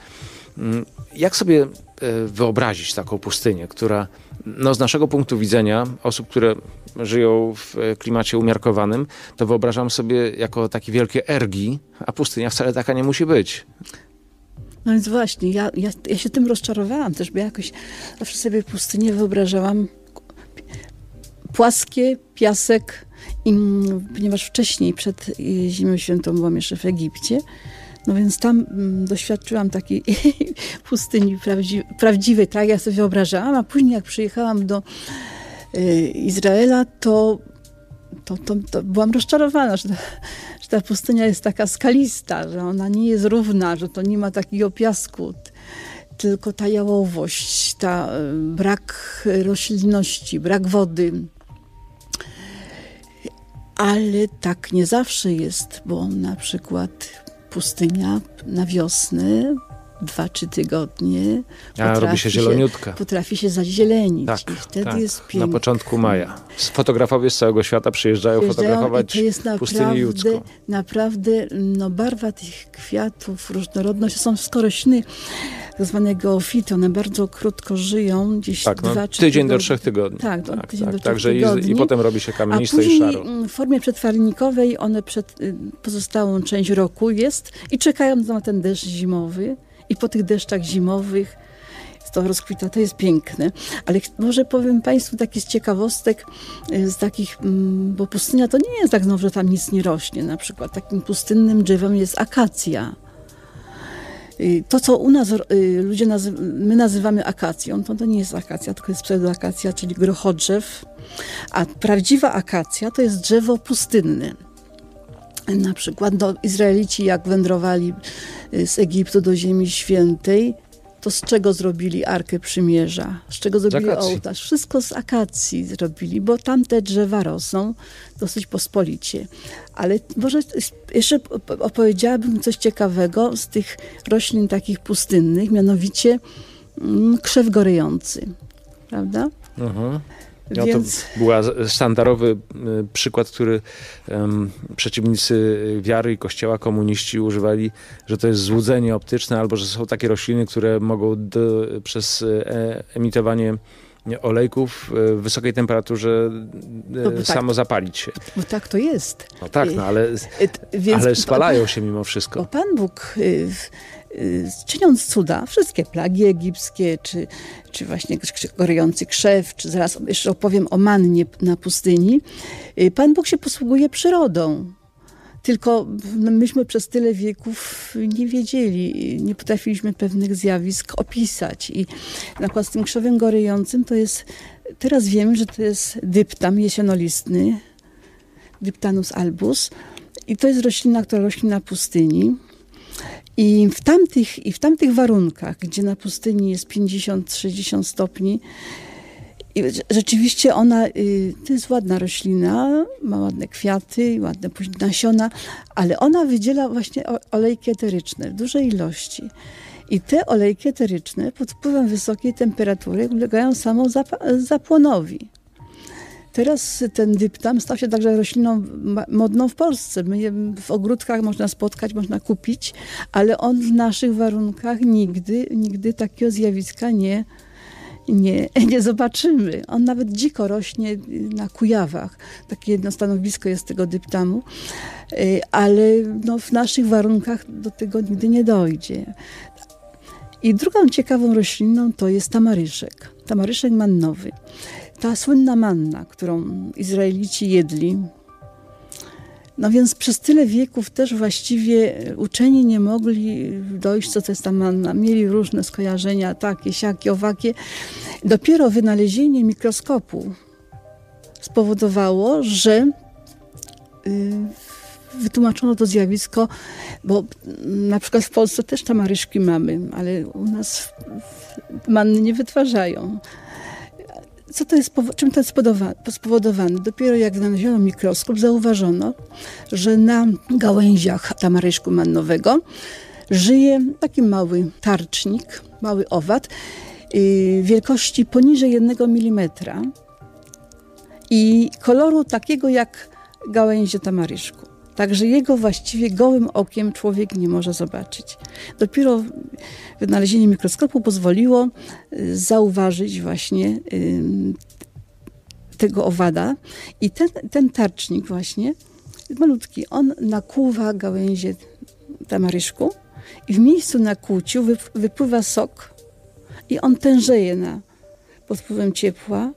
Jak sobie wyobrazić taką pustynię, która no, z naszego punktu widzenia, osób, które żyją w klimacie umiarkowanym, to wyobrażam sobie jako takie wielkie ergi, a pustynia wcale taka nie musi być.
No więc właśnie, ja, ja, ja się tym rozczarowałam też, bo jakoś zawsze sobie pustynię wyobrażałam płaskie, piasek, i, ponieważ wcześniej, przed Ziemią Świętą byłam jeszcze w Egipcie, no więc tam mm, doświadczyłam takiej pustyni prawdzi prawdziwej, tak jak ja sobie wyobrażałam, a później jak przyjechałam do y, Izraela, to, to, to, to byłam rozczarowana, że ta, że ta pustynia jest taka skalista, że ona nie jest równa, że to nie ma takiego piasku, tylko ta jałowość, ta y, brak roślinności, brak wody. Ale tak nie zawsze jest, bo na przykład pustynia na wiosnę, dwa, trzy tygodnie
A robi się zieloniutka.
Potrafi się zazielenić
Tak,
i wtedy
tak,
jest pięknie.
na początku maja. Fotografowie z całego świata przyjeżdżają,
Przyjeżdżają
fotografować
i to jest
pustynię
naprawdę,
judzką.
naprawdę no, barwa tych kwiatów, różnorodność, są wszystko rośliny tak zwane geofity, one bardzo krótko żyją, gdzieś
Tak, no,
dwa, trzy
tydzień
tygodnie.
do trzech tygodni.
Tak,
tak,
tydzień
tak,
do trzech
Także
tygodni.
i, i potem robi się kamieniste
A
i
później
szaro.
w formie przetwarnikowej one przed, pozostałą część roku jest i czekają na ten deszcz zimowy i po tych deszczach zimowych to rozkwita, to jest piękne. Ale może powiem Państwu taki z ciekawostek, z takich, bo pustynia to nie jest tak znowu, że tam nic nie rośnie. Na przykład takim pustynnym drzewem jest akacja. To, co u nas ludzie nazy my nazywamy akacją, to, to nie jest akacja, tylko jest pseudoakacja, czyli grochodrzew. A prawdziwa akacja to jest drzewo pustynne. Na przykład no, Izraelici, jak wędrowali z Egiptu do Ziemi Świętej, to z czego zrobili Arkę Przymierza? Z czego zrobili ołtarz? Wszystko z akacji zrobili, bo tam te drzewa rosną dosyć pospolicie. Ale może jeszcze opowiedziałabym coś ciekawego z tych roślin takich pustynnych, mianowicie krzew gorejący, prawda?
Mhm. No
Więc...
to był sztandarowy przykład, który um, przeciwnicy wiary i kościoła komuniści używali, że to jest złudzenie optyczne, albo że są takie rośliny, które mogą do, przez e, emitowanie olejków w wysokiej temperaturze no, tak, samo zapalić się.
Bo tak to jest.
No tak, no ale, Więc, ale spalają się mimo wszystko.
Bo Pan Bóg, y, y, czyniąc cuda, wszystkie plagi egipskie, czy, czy właśnie gorejący krzew, czy zaraz jeszcze opowiem o mannie na pustyni, y, Pan Bóg się posługuje przyrodą. Tylko myśmy przez tyle wieków nie wiedzieli, nie potrafiliśmy pewnych zjawisk opisać. I na przykład z tym krzewem gorejącym to jest, teraz wiemy, że to jest dyptam jesionolistny, Dyptanus albus. I to jest roślina, która rośnie na pustyni. I w tamtych, i w tamtych warunkach, gdzie na pustyni jest pięćdziesiąt sześćdziesiąt stopni, i rzeczywiście ona, to jest ładna roślina, ma ładne kwiaty, ładne nasiona, ale ona wydziela właśnie olejki eteryczne w dużej ilości. I te olejki eteryczne pod wpływem wysokiej temperatury ulegają samozapłonowi. Teraz ten dyptam stał się także rośliną modną w Polsce. My je w ogródkach można spotkać, można kupić, ale on w naszych warunkach nigdy, nigdy takiego zjawiska nie Nie, nie zobaczymy. On nawet dziko rośnie na Kujawach. Takie jedno stanowisko jest tego dyptamu, ale no w naszych warunkach do tego nigdy nie dojdzie. I drugą ciekawą rośliną to jest tamaryszek. Tamaryszek mannowy. Ta słynna manna, którą Izraelici jedli. No więc przez tyle wieków też właściwie uczeni nie mogli dojść, co to jest ta manna. Mieli różne skojarzenia, takie, siakie, owakie. Dopiero wynalezienie mikroskopu spowodowało, że wytłumaczono to zjawisko, bo na przykład w Polsce też tamaryszki mamy, ale u nas manny nie wytwarzają. Co to jest, czym to jest spowodowane? Dopiero jak znaleziono mikroskop, zauważono, że na gałęziach tamaryszku mannowego żyje taki mały tarcznik, mały owad wielkości poniżej jednego milimetra i koloru takiego jak gałęzie tamaryszku. Także jego właściwie gołym okiem człowiek nie może zobaczyć. Dopiero wynalezienie mikroskopu pozwoliło zauważyć właśnie tego owada. I ten, ten tarcznik właśnie, malutki, on nakłuwa gałęzie tamaryszku I w miejscu na kłuciu wypływa sok i on tężeje na, pod wpływem ciepła,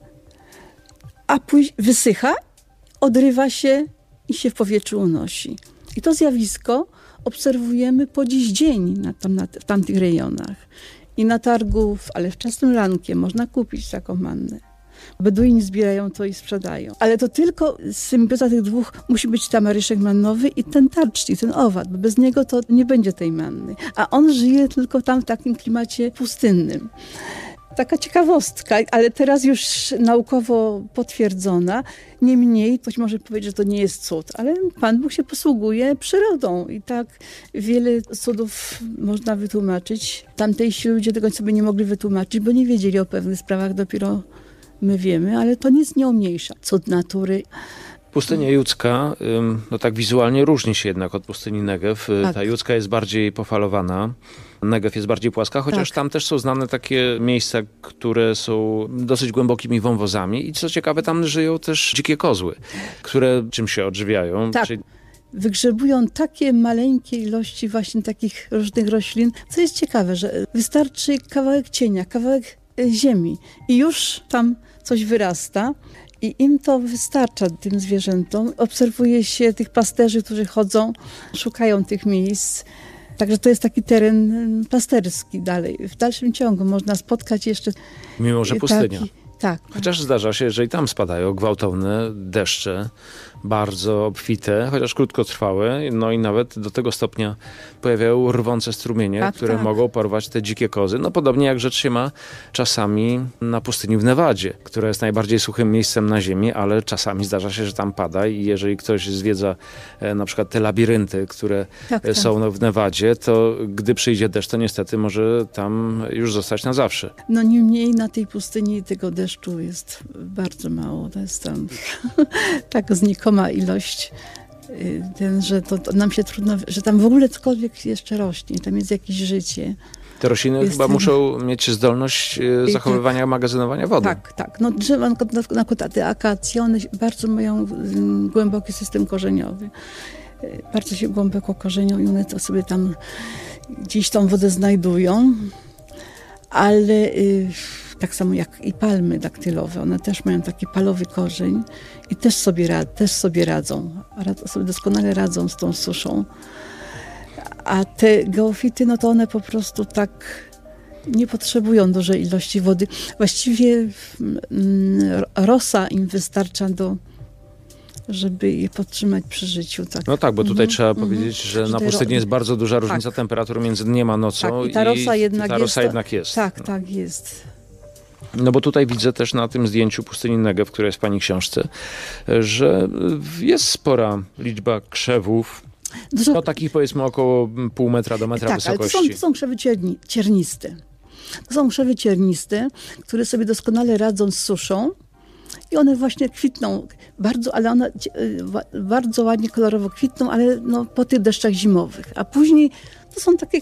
a później wysycha, odrywa się i się w powietrzu unosi. I to zjawisko obserwujemy po dziś dzień na, tam, na, w tamtych rejonach. I na targu, ale wczesnym rankiem można kupić taką mannę. Beduini zbierają to i sprzedają. Ale to tylko symbioza tych dwóch musi być tamaryszek mannowy i ten tarcznik, ten owad, bo bez niego to nie będzie tej manny. A on żyje tylko tam w takim klimacie pustynnym. Taka ciekawostka, ale teraz już naukowo potwierdzona. Niemniej ktoś może powiedzieć, że to nie jest cud, ale Pan Bóg się posługuje przyrodą i tak wiele cudów można wytłumaczyć. Tamtejsi ludzie tego sobie nie mogli wytłumaczyć, bo nie wiedzieli o pewnych sprawach, dopiero my wiemy, ale to nic nie umniejsza. Cud natury.
Pustynia judzka, no tak wizualnie różni się jednak od pustyni Negew.
Tak.
Ta judzka jest bardziej pofalowana. Negew jest bardziej płaska, chociaż
tak.
tam też są znane takie miejsca, które są dosyć głębokimi wąwozami i co ciekawe, tam żyją też dzikie kozły, które czym się odżywiają.
Tak.
Czyli...
Wygrzebują takie maleńkie ilości właśnie takich różnych roślin, co jest ciekawe, że wystarczy kawałek cienia, kawałek ziemi i już tam coś wyrasta. I im to wystarcza, tym zwierzętom. Obserwuje się tych pasterzy, którzy chodzą, szukają tych miejsc. Także to jest taki teren pasterski dalej. W dalszym ciągu można spotkać jeszcze...
Mimo, że pustynia.
Taki, tak.
Chociaż zdarza się, że i tam spadają gwałtowne deszcze, bardzo obfite, chociaż krótkotrwałe, no i nawet do tego stopnia pojawiają rwące strumienie,
tak,
które
tak.
mogą porwać te dzikie kozy. No podobnie jak rzecz się ma czasami na pustyni w Nevadzie, która jest najbardziej suchym miejscem na ziemi, ale czasami zdarza się, że tam pada i jeżeli ktoś zwiedza e, na przykład te labirynty, które
tak, tak.
są w Nevadzie, to gdy przyjdzie deszcz, to niestety może tam już zostać na zawsze.
No niemniej na tej pustyni tego deszczu jest bardzo mało. To jest tam tak znikoma ilość, ten, że to, to nam się trudno, że tam w ogóle cokolwiek jeszcze rośnie, tam jest jakieś życie.
Te rośliny
jest
chyba
ten...
muszą mieć zdolność e, zachowywania, tak. magazynowania wody.
Tak, tak. No drzewa, na, na, na te akacje, one bardzo mają um, głęboki system korzeniowy. Bardzo się głęboko korzenią i one to sobie tam gdzieś tą wodę znajdują, ale y, tak samo jak i palmy daktylowe, one też mają taki palowy korzeń i też sobie, rad, też sobie radzą, rad, sobie doskonale radzą z tą suszą. A te geofity, no to one po prostu tak nie potrzebują dużej ilości wody. Właściwie mm, rosa im wystarcza do żeby je podtrzymać przy życiu. Tak.
No tak, bo tutaj
mm-hmm,
trzeba
mm-hmm.
powiedzieć, że, że na
te
pustyni
ro...
jest bardzo duża różnica
tak.
temperatur między dniem a nocą.
Tak, i ta rosa
i
jednak,
ta rosa
jest,
jednak jest.
Tak, tak jest.
No bo tutaj widzę też na tym zdjęciu pustyni Negew, która jest w pani książce, że jest spora liczba krzewów.
Dużo...
No takich powiedzmy około pół metra do metra
tak,
wysokości.
Ale to są, to są krzewy cierni, cierniste. To są krzewy cierniste, które sobie doskonale radzą z suszą. I one właśnie kwitną, bardzo, ale one bardzo ładnie kolorowo kwitną, ale no, po tych deszczach zimowych. A później to są takie,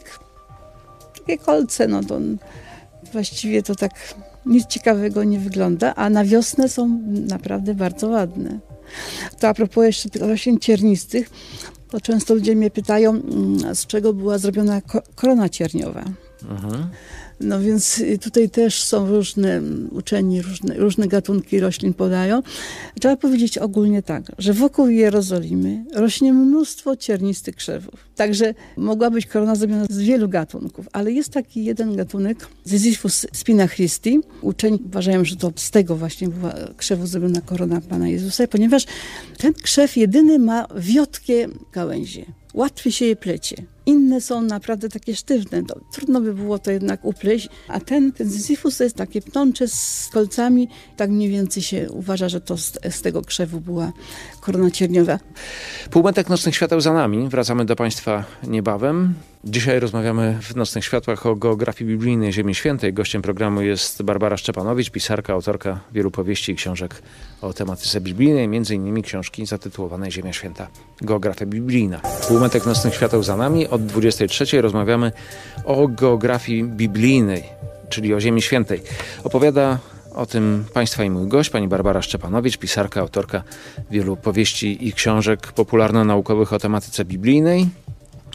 takie kolce, no to właściwie to tak nic ciekawego nie wygląda, a na wiosnę są naprawdę bardzo ładne. To a propos jeszcze tych roślin ciernistych, to często ludzie mnie pytają, z czego była zrobiona korona cierniowa.
Mhm.
No więc tutaj też są różne uczeni, różne, różne gatunki roślin podają. Trzeba powiedzieć ogólnie tak, że wokół Jerozolimy rośnie mnóstwo ciernistych krzewów. Także mogła być korona zrobiona z wielu gatunków, ale jest taki jeden gatunek, Ziziphus spina Christi. Uczeni uważają, że to z tego właśnie była krzewu zrobiona korona Pana Jezusa, ponieważ ten krzew jedyny ma wiotkie gałęzie. Łatwiej się je plecie. Inne są naprawdę takie sztywne. To trudno by było to jednak upleść. A ten, ten Ziziphus to jest takie pnącze z kolcami. Tak mniej więcej się uważa, że to z, z tego krzewu była korona cierniowa.
Półmetek Nocnych Świateł za nami. Wracamy do Państwa niebawem. Dzisiaj rozmawiamy w Nocnych Światłach o geografii biblijnej Ziemi Świętej. Gościem programu jest Barbara Szczepanowicz, pisarka, autorka wielu powieści i książek o tematyce biblijnej, między innymi książki zatytułowanej Ziemia Święta. Geografia biblijna. Półmetek Nocnych Świateł za nami. Od dwudziestej trzeciej rozmawiamy o geografii biblijnej, czyli o Ziemi Świętej. Opowiada o tym Państwa i mój gość, pani Barbara Szczepanowicz, pisarka, autorka wielu powieści i książek popularno-naukowych o tematyce biblijnej.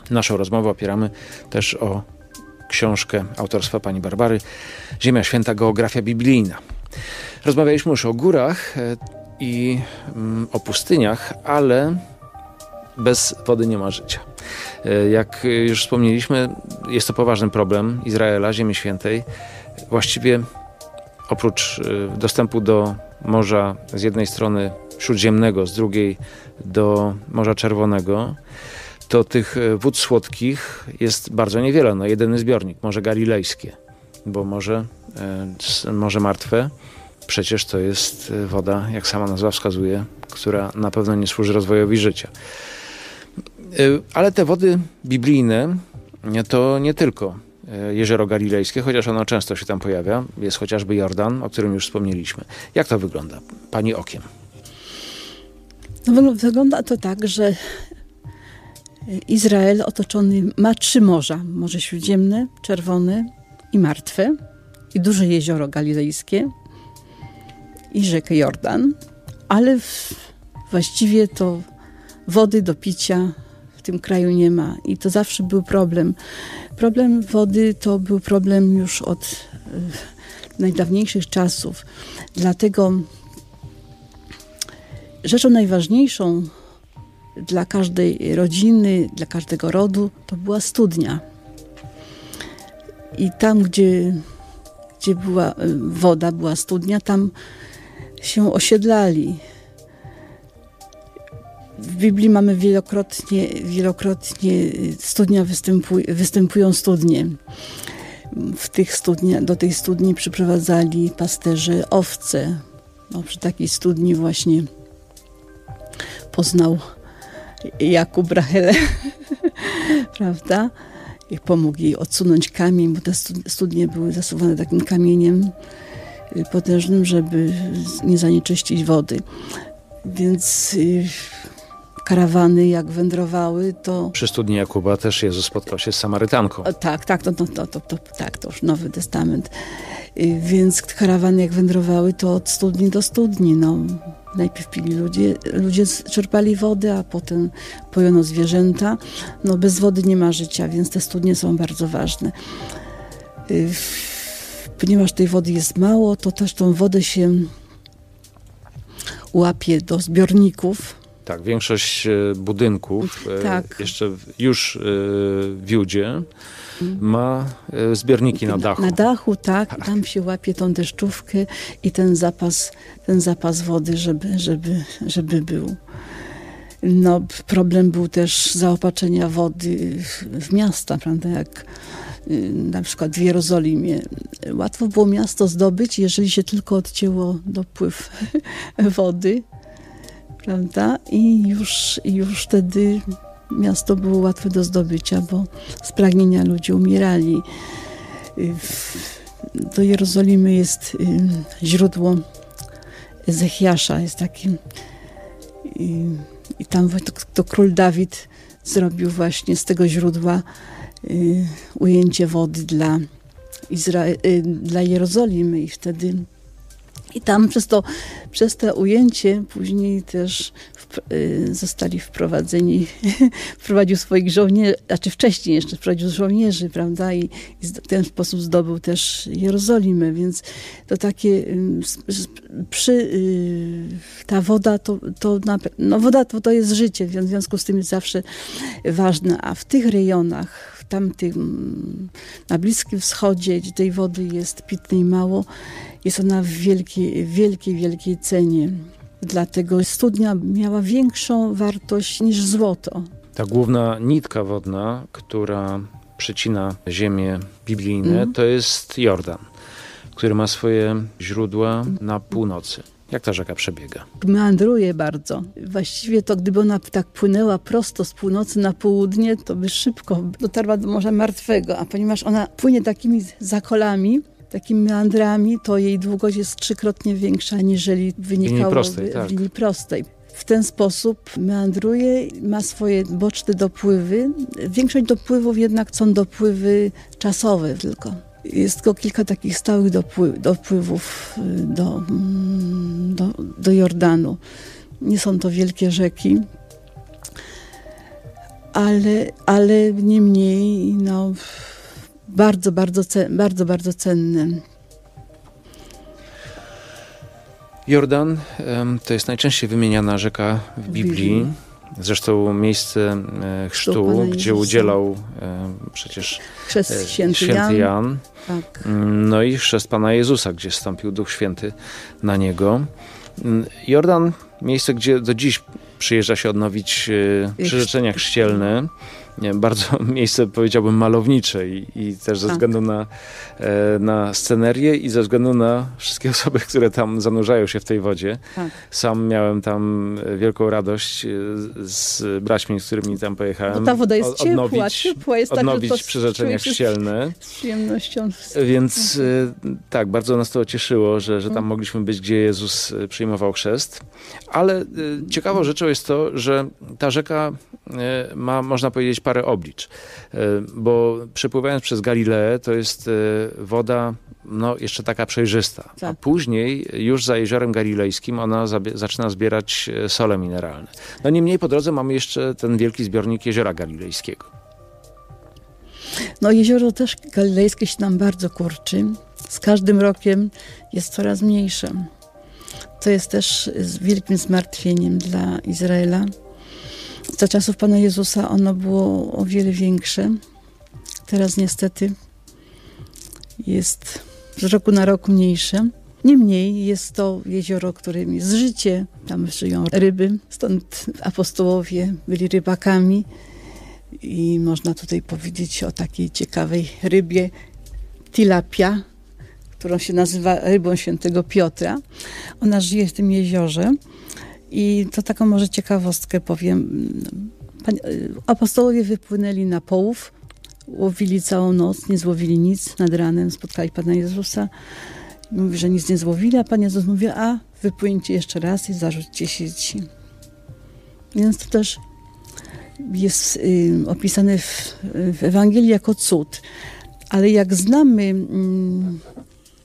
Naszą rozmowę opieramy też o książkę autorstwa pani Barbary Ziemia Święta, geografia biblijna. Rozmawialiśmy już o górach i o pustyniach, ale bez wody nie ma życia. Jak już wspomnieliśmy, jest to poważny problem Izraela, Ziemi Świętej. Właściwie oprócz dostępu do Morza z jednej strony Śródziemnego, z drugiej do Morza Czerwonego, to tych wód słodkich jest bardzo niewiele. No, jedyny zbiornik, Morze Galilejskie, bo Morze, Morze Martwe przecież to jest woda, jak sama nazwa wskazuje, która na pewno nie służy rozwojowi życia. Ale te wody biblijne to nie tylko Jezioro Galilejskie, chociaż ono często się tam pojawia. Jest chociażby Jordan, o którym już wspomnieliśmy. Jak to wygląda pani okiem?
No, wygląda to tak, że Izrael otoczony ma trzy morza. Morze Śródziemne, Czerwone i Martwe. I duże jezioro galilejskie i rzekę Jordan. Ale w, właściwie to wody do picia w tym kraju nie ma. I to zawsze był problem. Problem wody to był problem już od y, najdawniejszych czasów. Dlatego rzeczą najważniejszą dla każdej rodziny, dla każdego rodu to była studnia. I tam, gdzie, gdzie była woda, była studnia, tam się osiedlali. W Biblii mamy wielokrotnie, wielokrotnie studnia występuj, występują studnie. W tych studnia, do tej studni przyprowadzali pasterze owce. No, przy takiej studni właśnie poznał Jakub Rachelę, prawda? I pomógł jej odsunąć kamień, bo te studnie były zasuwane takim kamieniem potężnym, żeby nie zanieczyścić wody. Więc karawany jak wędrowały, to...
Przy studni Jakuba też Jezus spotkał się z Samarytanką.
O, tak, tak, to, to, to, to, to, tak, to już Nowy Testament. Więc karawany jak wędrowały, to od studni do studni. No, najpierw pili ludzie, ludzie czerpali wodę, a potem pojono zwierzęta. No, bez wody nie ma życia, więc te studnie są bardzo ważne. Ponieważ tej wody jest mało, to też tą wodę się łapie do zbiorników.
Tak, większość budynków, tak. jeszcze już w Judzie, ma zbiorniki na dachu.
Na dachu, tak. tak. Tam się łapie tą deszczówkę i ten zapas, ten zapas wody, żeby, żeby, żeby był. No, problem był też zaopatrzenia wody w, w miasta, prawda, jak na przykład w Jerozolimie. Łatwo było miasto zdobyć, jeżeli się tylko odcięło dopływ wody, prawda? I już, już wtedy miasto było łatwe do zdobycia, bo z pragnienia ludzie umierali. Do Jerozolimy jest źródło Ezechiasza, jest taki. I, i tam to, to król Dawid zrobił właśnie z tego źródła y, ujęcie wody dla, Izra- y, dla Jerozolimy i wtedy i tam przez to, przez to ujęcie później też w, y, zostali wprowadzeni, wprowadził swoich żołnierzy, znaczy wcześniej jeszcze wprowadził żołnierzy, prawda, i, i w ten sposób zdobył też Jerozolimę, więc to takie y, przy, y, ta woda to, to na, no woda to, to jest życie, w związku z tym jest zawsze ważna, a w tych rejonach, w tamtym, na Bliskim Wschodzie, gdzie tej wody jest pitnej mało, jest ona w wielkiej, wielkiej, wielkiej cenie. Dlatego studnia miała większą wartość niż złoto.
Ta główna nitka wodna, która przecina ziemię biblijne, mm. to jest Jordan, który ma swoje źródła na północy. Jak ta rzeka przebiega?
Meandruje bardzo. Właściwie to gdyby ona tak płynęła prosto z północy na południe, to by szybko dotarła do Morza Martwego. A ponieważ ona płynie takimi zakolami, takimi meandrami, to jej długość jest trzykrotnie większa, niżeli wynikało
prostej,
w,
tak.
w linii prostej. W ten sposób meandruje, ma swoje boczne dopływy. Większość dopływów jednak są dopływy czasowe tylko. Jest tylko kilka takich stałych dopły- dopływów do, do, do Jordanu. Nie są to wielkie rzeki, ale, ale niemniej no, bardzo, bardzo, cen, bardzo, bardzo cenne.
Jordan to jest najczęściej wymieniana rzeka w Biblii. Zresztą miejsce chrztu, gdzie udzielał przecież
chrzest święty,
święty Jan. Jan.
Tak.
No i chrzest Pana Jezusa, gdzie zstąpił Duch Święty na niego. Jordan, miejsce, gdzie do dziś przyjeżdża się odnowić przyrzeczenia chrzcielne. Bardzo miejsce, powiedziałbym, malownicze i, i też ze
tak.
względu na, na scenerię i ze względu na wszystkie osoby, które tam zanurzają się w tej wodzie. Tak. Sam miałem tam wielką radość z braćmi, z którymi tam pojechałem.
Bo ta woda jest
od, odnowić,
ciepła, ciepła jest
odnowić
tak, że to
przyrzeczenia chrzcielne.
Z przyjemnością.
Więc tak, bardzo nas to cieszyło, że, że tam mogliśmy być, gdzie Jezus przyjmował chrzest. Ale ciekawą rzeczą jest to, że ta rzeka ma, można powiedzieć, parę oblicz, bo przepływając przez Galileę to jest woda no, jeszcze taka przejrzysta, tak. A później już za jeziorem galilejskim ona zabie- zaczyna zbierać sole mineralne. No niemniej po drodze mamy jeszcze ten wielki zbiornik jeziora galilejskiego.
No jezioro też galilejskie się nam bardzo kurczy. Z każdym rokiem jest coraz mniejsze. To jest też wielkim zmartwieniem dla Izraela. Za czasów Pana Jezusa ono było o wiele większe. Teraz niestety jest z roku na rok mniejsze. Niemniej jest to jezioro, którym jest życie. Tam żyją ryby, stąd apostołowie byli rybakami. I można tutaj powiedzieć o takiej ciekawej rybie tilapia, którą się nazywa rybą świętego Piotra. Ona żyje w tym jeziorze. I to taką może ciekawostkę powiem. Apostołowie wypłynęli na połów, łowili całą noc, nie złowili nic. Nad ranem spotkali Pana Jezusa. Mówi, że nic nie złowili, a Pan Jezus mówi, a wypłyńcie jeszcze raz i zarzućcie sieci. Więc to też jest y, opisane w, w Ewangelii jako cud. Ale jak znamy... Y,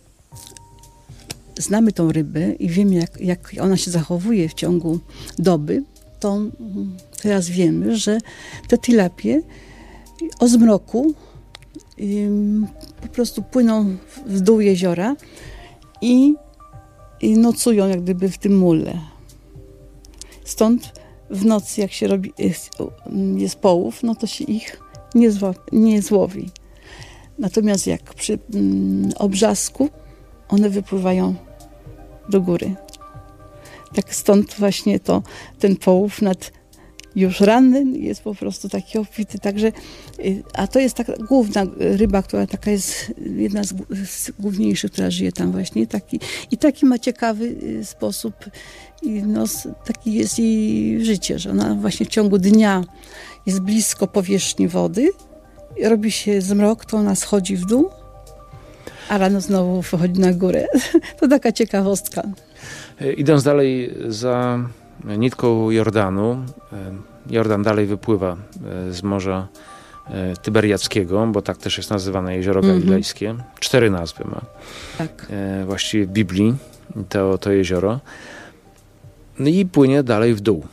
znamy tą rybę i wiemy, jak, jak ona się zachowuje w ciągu doby, to teraz wiemy, że te tilapie o zmroku ym, po prostu płyną w dół jeziora i, i nocują jak gdyby w tym mule. Stąd w nocy, jak się robi, jest, jest połów, no to się ich nie, zła, nie złowi. Natomiast jak przy ym, obrzasku one wypływają do góry. Tak stąd właśnie to, ten połów nad już ranny jest po prostu taki obfity. Także, a to jest taka główna ryba, która taka jest jedna z, z główniejszych, która żyje tam właśnie. Taki, I taki ma ciekawy sposób, no, taki jest jej życie, że ona właśnie w ciągu dnia jest blisko powierzchni wody, robi się zmrok, to ona schodzi w dół, a rano znowu wychodzi na górę. To taka ciekawostka.
Idąc dalej za nitką Jordanu, Jordan dalej wypływa z Morza Tyberiackiego, bo tak też jest nazywane jezioro mm-hmm. galilejskie. Cztery nazwy ma. Tak. Właściwie w Biblii to, to jezioro. No i płynie dalej w dół.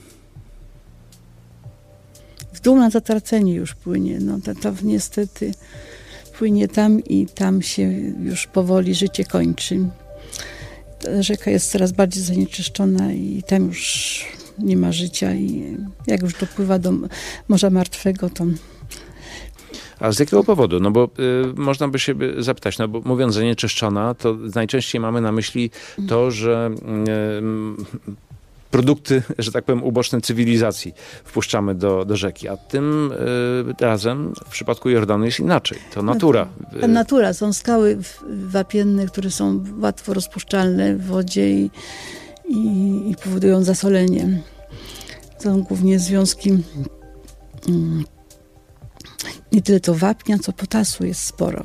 W dół na zatracenie już płynie. No to, to niestety płynie tam i tam się już powoli życie kończy. Ta rzeka jest coraz bardziej zanieczyszczona i tam już nie ma życia i jak już dopływa do Morza Martwego, to...
A z jakiego powodu? No bo y, można by się zapytać, no bo mówiąc zanieczyszczona, to najczęściej mamy na myśli to, że y, produkty, że tak powiem, uboczne cywilizacji wpuszczamy do, do rzeki, a tym y, razem w przypadku Jordanu jest inaczej. To natura.
No, natura. Są skały wapienne, które są łatwo rozpuszczalne w wodzie i, i, i powodują zasolenie. Są głównie związki mm, nie tyle to wapnia, co potasu jest sporo.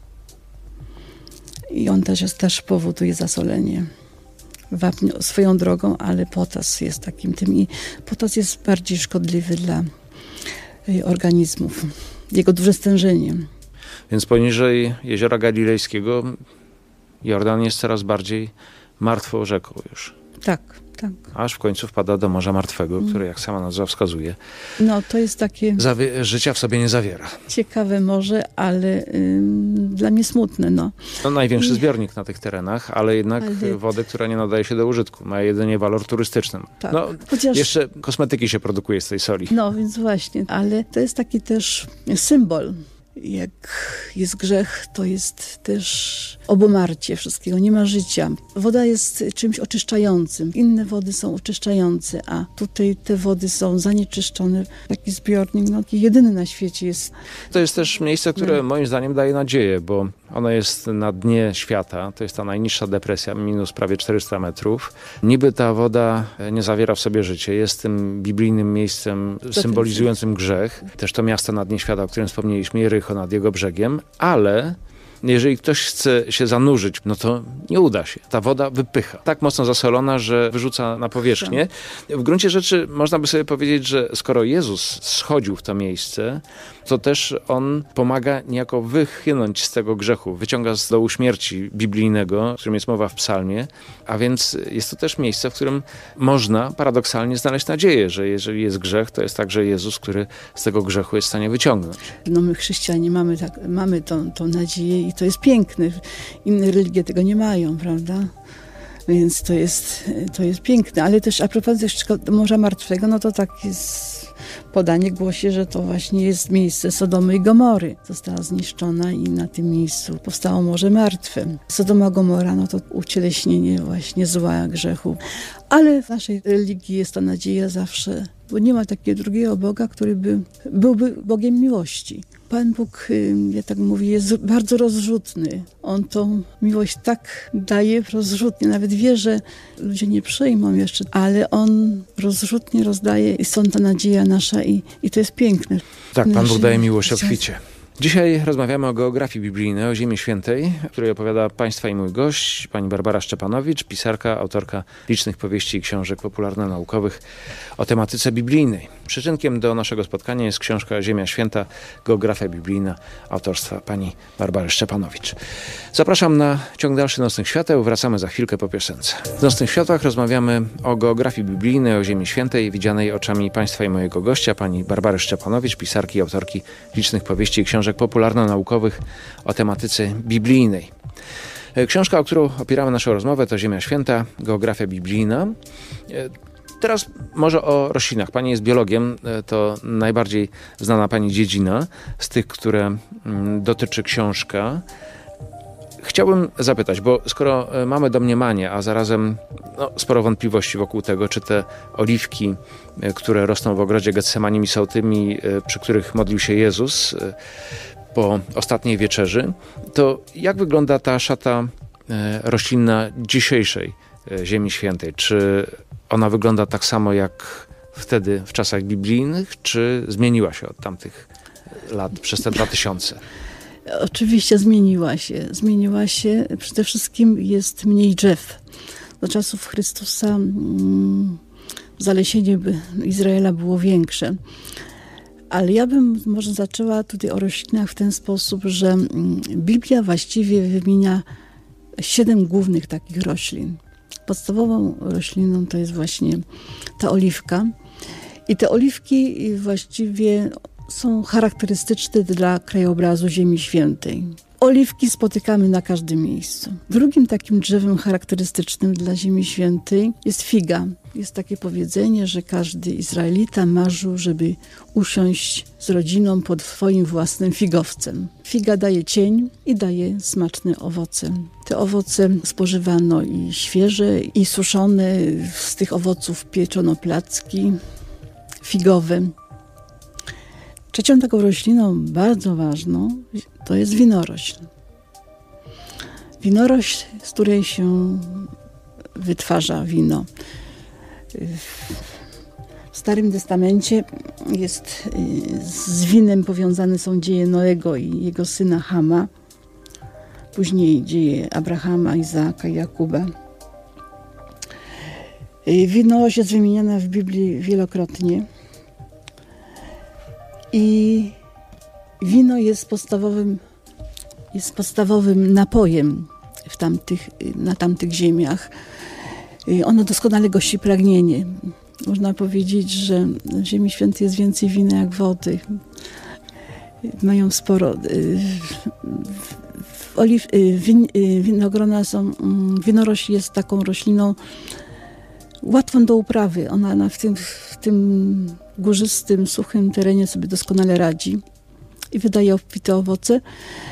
I on też, jest, też powoduje zasolenie. Wapń swoją drogą, ale potas jest takim tym i potas jest bardziej szkodliwy dla organizmów. Jego duże stężenie.
Więc poniżej jeziora galilejskiego Jordan jest coraz bardziej martwą rzeką już.
Tak, tak.
Aż w końcu wpada do Morza Martwego, mm. które, jak sama nazwa wskazuje,
no, to jest takie
zawie- życia w sobie nie zawiera.
Ciekawe morze, ale ym, dla mnie smutne. No.
To największy
I...
zbiornik na tych terenach, ale jednak ale... wodę, która nie nadaje się do użytku. Ma jedynie walor turystyczny.
Tak.
No,
Chociaż...
Jeszcze kosmetyki się produkuje z tej soli.
No, więc właśnie. Ale to jest taki też symbol. Jak jest grzech, to jest też obomarcie wszystkiego, nie ma życia. Woda jest czymś oczyszczającym. Inne wody są oczyszczające, a tutaj te wody są zanieczyszczone. Taki zbiornik, no jedyny na świecie jest.
To jest też miejsce, które moim zdaniem daje nadzieję, bo ono jest na dnie świata. To jest ta najniższa depresja, minus prawie czterysta metrów. Niby ta woda nie zawiera w sobie życie. Jest tym biblijnym miejscem symbolizującym grzech. Też to miasto na dnie świata, o którym wspomnieliśmy, Jericho nad jego brzegiem, ale jeżeli ktoś chce się zanurzyć, no to nie uda się. Ta woda wypycha. Tak mocno zasolona, że wyrzuca na powierzchnię. W gruncie rzeczy można by sobie powiedzieć, że skoro Jezus schodził w to miejsce, to też On pomaga niejako wychynąć z tego grzechu, wyciąga z dołu śmierci biblijnego, o którym jest mowa w psalmie, a więc jest to też miejsce, w którym można paradoksalnie znaleźć nadzieję, że jeżeli jest grzech, to jest także Jezus, który z tego grzechu jest w stanie wyciągnąć.
No my chrześcijanie mamy, tak, mamy tą, tą nadzieję i to jest piękne. Inne religie tego nie mają, prawda? Więc to jest, to jest piękne. Ale też a propos jeszcze Morza Martwego, no to tak jest podanie głosi, że to właśnie jest miejsce Sodomy i Gomory. Została zniszczona i na tym miejscu powstało Morze Martwe. Sodoma, Gomora, no to ucieleśnienie właśnie zła, grzechu. Ale w naszej religii jest ta nadzieja zawsze, bo nie ma takiego drugiego Boga, który by byłby Bogiem miłości. Pan Bóg, ja tak mówię, jest bardzo rozrzutny. On tą miłość tak daje rozrzutnie. Nawet wie, że ludzie nie przyjmą jeszcze, ale On rozrzutnie rozdaje i stąd ta nadzieja nasza i, i to jest piękne.
Tak, Pan Bóg daje miłość obficie. Dzisiaj rozmawiamy o geografii biblijnej, o Ziemi Świętej, o której opowiada Państwa i mój gość, pani Barbara Szczepanowicz, pisarka, autorka licznych powieści i książek popularno-naukowych o tematyce biblijnej. Przyczynkiem do naszego spotkania jest książka Ziemia Święta, geografia biblijna autorstwa pani Barbary Szczepanowicz. Zapraszam na ciąg dalszy Nocnych Świateł. Wracamy za chwilkę po piosence. W Nocnych Światłach rozmawiamy o geografii biblijnej, o Ziemi Świętej, widzianej oczami Państwa i mojego gościa, pani Barbary Szczepanowicz, pisarki i autorki licznych powieści i książek popularno-naukowych o tematyce biblijnej. Książka, o którą opieramy naszą rozmowę, to Ziemia Święta, geografia biblijna. Teraz może o roślinach. Pani jest biologiem, to najbardziej znana pani dziedzina z tych, które dotyczy książka. Chciałbym zapytać, bo skoro mamy domniemanie, a zarazem no, sporo wątpliwości wokół tego, czy te oliwki, które rosną w ogrodzie Getsemanimi, są tymi, przy których modlił się Jezus po ostatniej wieczerzy, to jak wygląda ta szata roślinna dzisiejszej Ziemi Świętej? Czy ona wygląda tak samo jak wtedy w czasach biblijnych, czy zmieniła się od tamtych lat przez te dwa tysiące?
Oczywiście zmieniła się. Zmieniła się. Przede wszystkim jest mniej drzew. Do czasów Chrystusa mm, zalesienie Izraela było większe. Ale ja bym może zaczęła tutaj o roślinach w ten sposób, że Biblia właściwie wymienia siedem głównych takich roślin. Podstawową rośliną to jest właśnie ta oliwka. I te oliwki właściwie są charakterystyczne dla krajobrazu Ziemi Świętej. Oliwki spotykamy na każdym miejscu. Drugim takim drzewem charakterystycznym dla Ziemi Świętej jest figa. Jest takie powiedzenie, że każdy Izraelita marzył, żeby usiąść z rodziną pod swoim własnym figowcem. Figa daje cień i daje smaczne owoce. Te owoce spożywano i świeże, i suszone. Z tych owoców pieczono placki figowe. Trzecią taką rośliną bardzo ważną to jest winorośl. Winorośl, z której się wytwarza wino. W Starym Testamencie jest z winem powiązane są dzieje Noego i jego syna Chama. Później dzieje Abrahama, Izaaka i Jakuba. Winorośl jest wymieniana w Biblii wielokrotnie. I wino jest podstawowym, jest podstawowym napojem w tamtych, na tamtych ziemiach. Ono doskonale gości pragnienie. Można powiedzieć, że w Ziemi Świętej jest więcej wina jak wody. Mają sporo. Oliw, win, winogrona są, winorośl jest taką rośliną łatwą do uprawy. Ona, ona w, tym, w tym górzystym, suchym terenie sobie doskonale radzi i wydaje obfite owoce.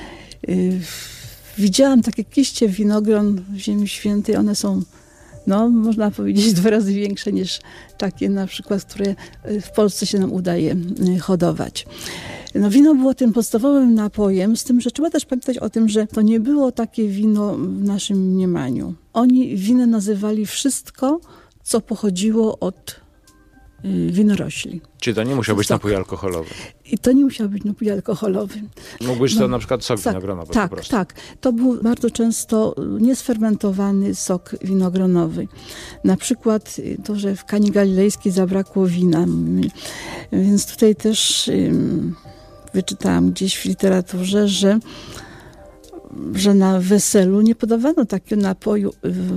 Widziałam takie kiście winogron w Ziemi Świętej. One są, no, można powiedzieć, dwa razy większe niż takie na przykład, które w Polsce się nam udaje hodować. No, wino było tym podstawowym napojem, z tym, że trzeba też pamiętać o tym, że to nie było takie wino w naszym mniemaniu. Oni winem nazywali wszystko, co pochodziło od y, winorośli.
Czyli to nie musiał być napój alkoholowy?
I to nie musiał być napój alkoholowy.
Mógł być
no,
to na przykład sok
tak,
winogronowy
tak,
po prostu.
Tak, to był bardzo często niesfermentowany sok winogronowy. Na przykład to, że w Kanie Galilejskiej zabrakło wina. Więc tutaj też ym, wyczytałam gdzieś w literaturze, że że na weselu nie podawano takiego napoju,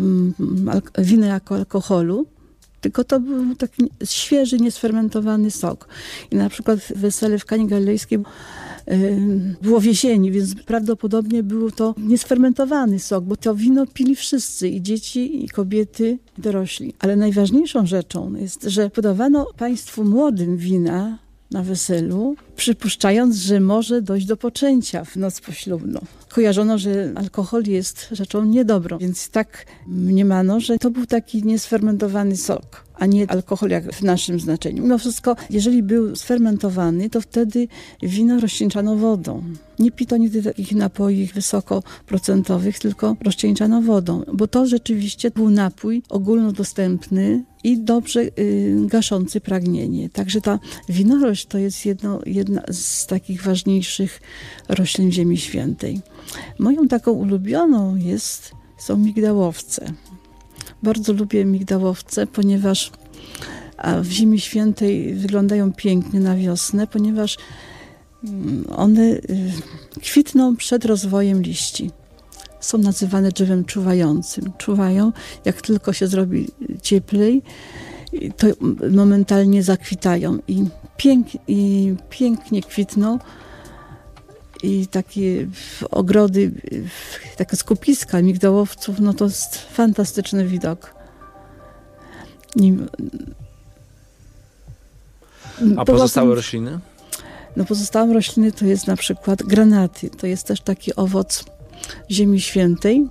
wina jako alkoholu, tylko to był taki świeży, niesfermentowany sok. I na przykład wesele w Kanie Galilejskiej było w jesieni, więc prawdopodobnie był to niesfermentowany sok, bo to wino pili wszyscy, i dzieci, i kobiety, i dorośli. Ale najważniejszą rzeczą jest, że podawano państwu młodym wina na weselu, przypuszczając, że może dojść do poczęcia w noc poślubną. Kojarzono, że alkohol jest rzeczą niedobrą, więc tak mniemano, że to był taki niesfermentowany sok, a nie alkohol jak w naszym znaczeniu. Mimo wszystko, jeżeli był sfermentowany, to wtedy wino rozcieńczano wodą. Nie pito nigdy takich napoi wysokoprocentowych, tylko rozcieńczano wodą, bo to rzeczywiście był napój ogólnodostępny i dobrze y, gaszący pragnienie. Także ta winorośl to jest jedno, jedna z takich ważniejszych roślin Ziemi Świętej. Moją taką ulubioną jest, są migdałowce. Bardzo lubię migdałowce, ponieważ a w Ziemi Świętej wyglądają pięknie na wiosnę, ponieważ one kwitną przed rozwojem liści. Są nazywane drzewem czuwającym. Czuwają, jak tylko się zrobi cieplej, to momentalnie zakwitają i, pięk, i pięknie kwitną. I takie ogrody, takie skupiska migdałowców, no to jest fantastyczny widok. I,
A pozostałe tym, rośliny?
No pozostałe rośliny to jest na przykład granaty. To jest też taki owoc Ziemi Świętej.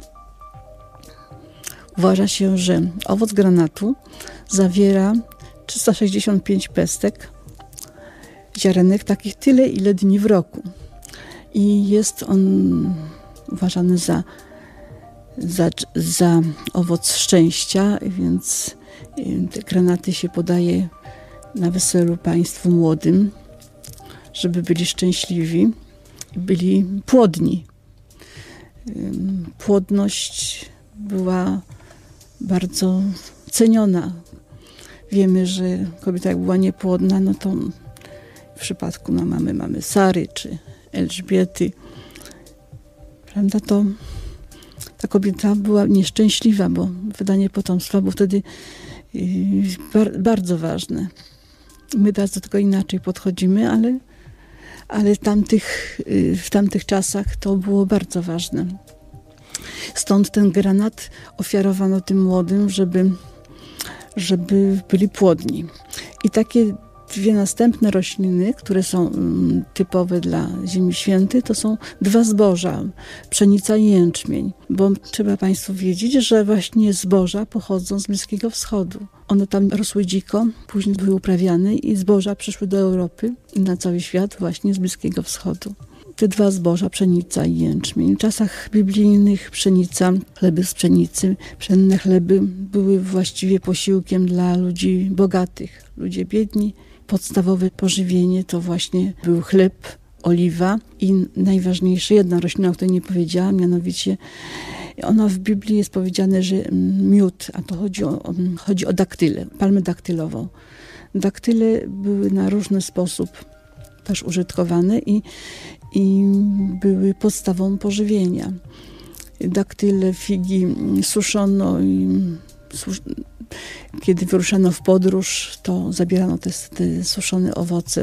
Uważa się, że owoc granatu zawiera trzysta sześćdziesiąt pięć pestek ziarenek, takich tyle, ile dni w roku. I jest on uważany za, za, za owoc szczęścia, więc te granaty się podaje na weselu państwu młodym, żeby byli szczęśliwi i byli płodni. Płodność była bardzo ceniona. Wiemy, że kobieta jak była niepłodna, no to w przypadku no, mamy, mamy Sary czy Elżbiety, prawda, to ta kobieta była nieszczęśliwa, bo wydanie potomstwa było wtedy bar, bardzo ważne. My teraz do tego inaczej podchodzimy, ale, ale tamtych, w tamtych czasach to było bardzo ważne. Stąd ten granat ofiarowano tym młodym, żeby, żeby byli płodni. I takie dwie następne rośliny, które są typowe dla Ziemi Świętej, to są dwa zboża, pszenica i jęczmień. Bo trzeba Państwu wiedzieć, że właśnie zboża pochodzą z Bliskiego Wschodu. One tam rosły dziko, później były uprawiane i zboża przyszły do Europy i na cały świat właśnie z Bliskiego Wschodu. Te dwa zboża, pszenica i jęczmień. W czasach biblijnych pszenica, chleby z pszenicy, pszenne chleby były właściwie posiłkiem dla ludzi bogatych. Ludzie biedni, podstawowe pożywienie to właśnie był chleb, oliwa i najważniejsze, jedna roślina, o której nie powiedziałam, mianowicie ona w Biblii jest powiedziane, że miód, a to chodzi o, chodzi o daktylę, palmę daktylową. Daktyle były na różny sposób też użytkowane i, i były podstawą pożywienia. Daktyle, figi suszono i kiedy wyruszano w podróż, to zabierano te, te suszone owoce.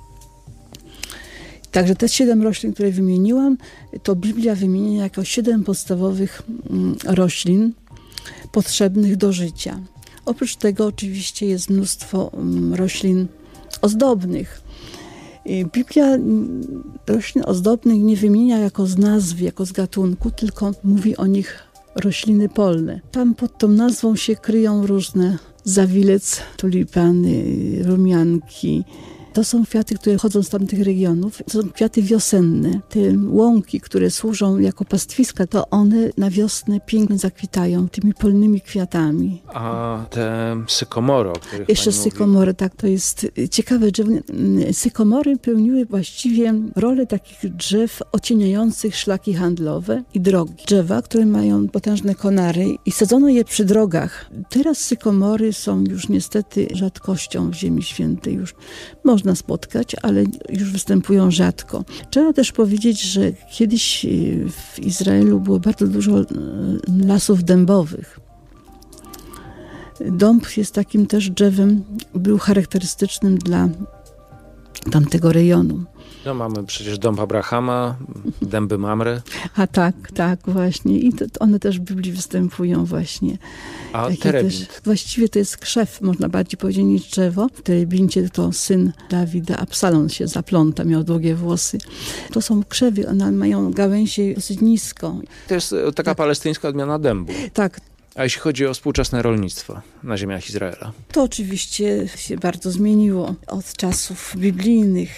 Także te siedem roślin, które wymieniłam, to Biblia wymienia jako siedem podstawowych roślin potrzebnych do życia. Oprócz tego oczywiście jest mnóstwo roślin ozdobnych. Biblia roślin ozdobnych nie wymienia jako z nazwy, jako z gatunku, tylko mówi o nich rośliny polne. Tam pod tą nazwą się kryją różne zawilec, tulipany, rumianki. To są kwiaty, które chodzą z tamtych regionów. To są kwiaty wiosenne. Te łąki, które służą jako pastwiska, to one na wiosnę pięknie zakwitają tymi polnymi kwiatami.
A te sykomory, o których
Jeszcze
pani
sykomory, tak, to jest ciekawe drzewo. Sykomory pełniły właściwie rolę takich drzew ocieniających szlaki handlowe i drogi. Drzewa, które mają potężne konary i sadzono je przy drogach. Teraz sykomory są już niestety rzadkością w Ziemi Świętej. Już można spotkać, ale już występują rzadko. Trzeba też powiedzieć, że kiedyś w Izraelu było bardzo dużo lasów dębowych. Dąb jest takim też drzewem, był charakterystycznym dla tamtego rejonu.
No mamy przecież dąb Abrahama, dęby Mamre.
A tak, tak, właśnie. I to, to one też w Biblii występują właśnie.
A
Takie
terebint?
też, właściwie to jest krzew, można bardziej powiedzieć, niż drzewo. W terebincie to syn Dawida, Absalom się zapląta, miał długie włosy. To są krzewy, one mają gałęzie dosyć nisko.
To jest taka
Tak.
palestyńska odmiana dębu.
Tak,
A jeśli chodzi o współczesne rolnictwo na ziemiach Izraela?
to oczywiście się bardzo zmieniło od czasów biblijnych.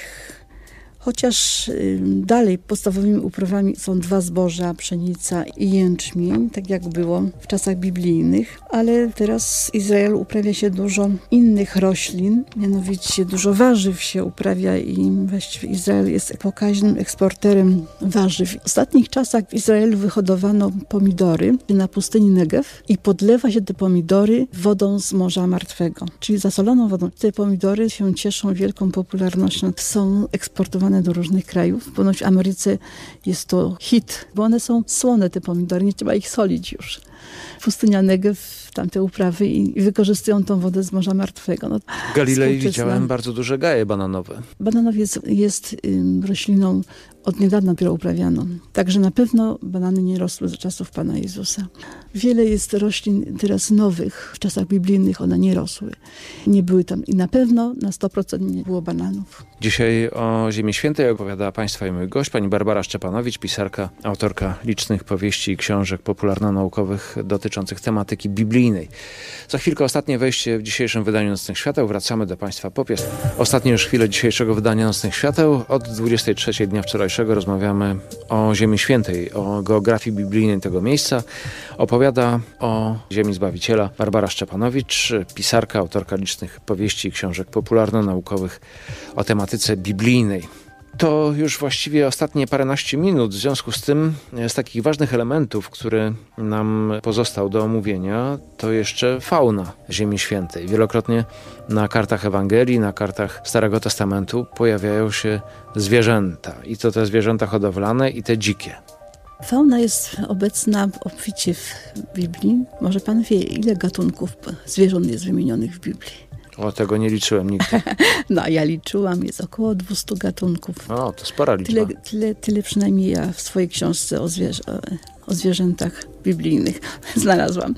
Chociaż y, dalej podstawowymi uprawami są dwa zboża, pszenica i jęczmień, tak jak było w czasach biblijnych, ale teraz w Izraelu uprawia się dużo innych roślin, mianowicie dużo warzyw się uprawia i właściwie Izrael jest pokaźnym eksporterem warzyw. W ostatnich czasach w Izraelu wyhodowano pomidory na pustyni Negew i podlewa się te pomidory wodą z Morza Martwego, czyli zasoloną wodą. Te pomidory się cieszą wielką popularnością, są eksportowane do różnych krajów. Ponoć w Ameryce jest to hit, bo one są słone, te pomidory, nie trzeba ich solić już. Pustynia Negew, tamte uprawy i, i wykorzystują tą wodę z Morza Martwego. No,
W Galilei
współczesna-
widziałem bardzo duże gaje bananowe.
Bananow jest, jest ym, rośliną od niedawna dopiero uprawianą. Także na pewno banany nie rosły za czasów Pana Jezusa. Wiele jest roślin teraz nowych. W czasach biblijnych one nie rosły. Nie były tam i na pewno na sto procent nie było bananów.
Dzisiaj o Ziemi Świętej opowiada Państwa i mój gość, pani Barbara Szczepanowicz, pisarka, autorka licznych powieści i książek popularno-naukowych dotyczących tematyki biblijnej. Za chwilkę ostatnie wejście w dzisiejszym wydaniu Nocnych Świateł. Wracamy do Państwa po pies. Ostatnie już chwile dzisiejszego wydania Nocnych Świateł. Od dwudziestej trzeciej dnia wczorajszego rozmawiamy o Ziemi Świętej, o geografii biblijnej tego miejsca. Opowiada o Ziemi Zbawiciela Barbara Szczepanowicz, pisarka, autorka licznych powieści i książek popularno-naukowych o tematyce biblijnej. To już właściwie ostatnie paręnaście minut. W związku z tym z takich ważnych elementów, który nam pozostał do omówienia, to jeszcze fauna Ziemi Świętej. Wielokrotnie na kartach Ewangelii, na kartach Starego Testamentu pojawiają się zwierzęta. I to te zwierzęta hodowlane i te dzikie.
Fauna jest obecna obficie w Biblii. Może pan wie, ile gatunków zwierząt jest wymienionych w Biblii?
O, tego nie liczyłem nigdy.
No, a ja liczyłam, jest około dwieście gatunków.
O, to spora liczba.
Tyle, tyle, tyle przynajmniej ja w swojej książce o, zwierzę, o zwierzętach biblijnych znalazłam.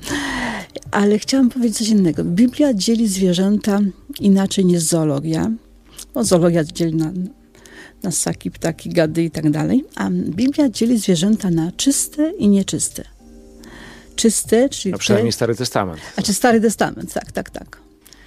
Ale chciałam powiedzieć coś innego. Biblia dzieli zwierzęta inaczej niż zoologia. No, zoologia dzieli na, na ssaki, ptaki, gady i tak dalej. A Biblia dzieli zwierzęta na czyste i nieczyste. Czyste, czyli
A przynajmniej
te,
Stary Testament.
Znaczy Stary Testament, tak, tak, tak.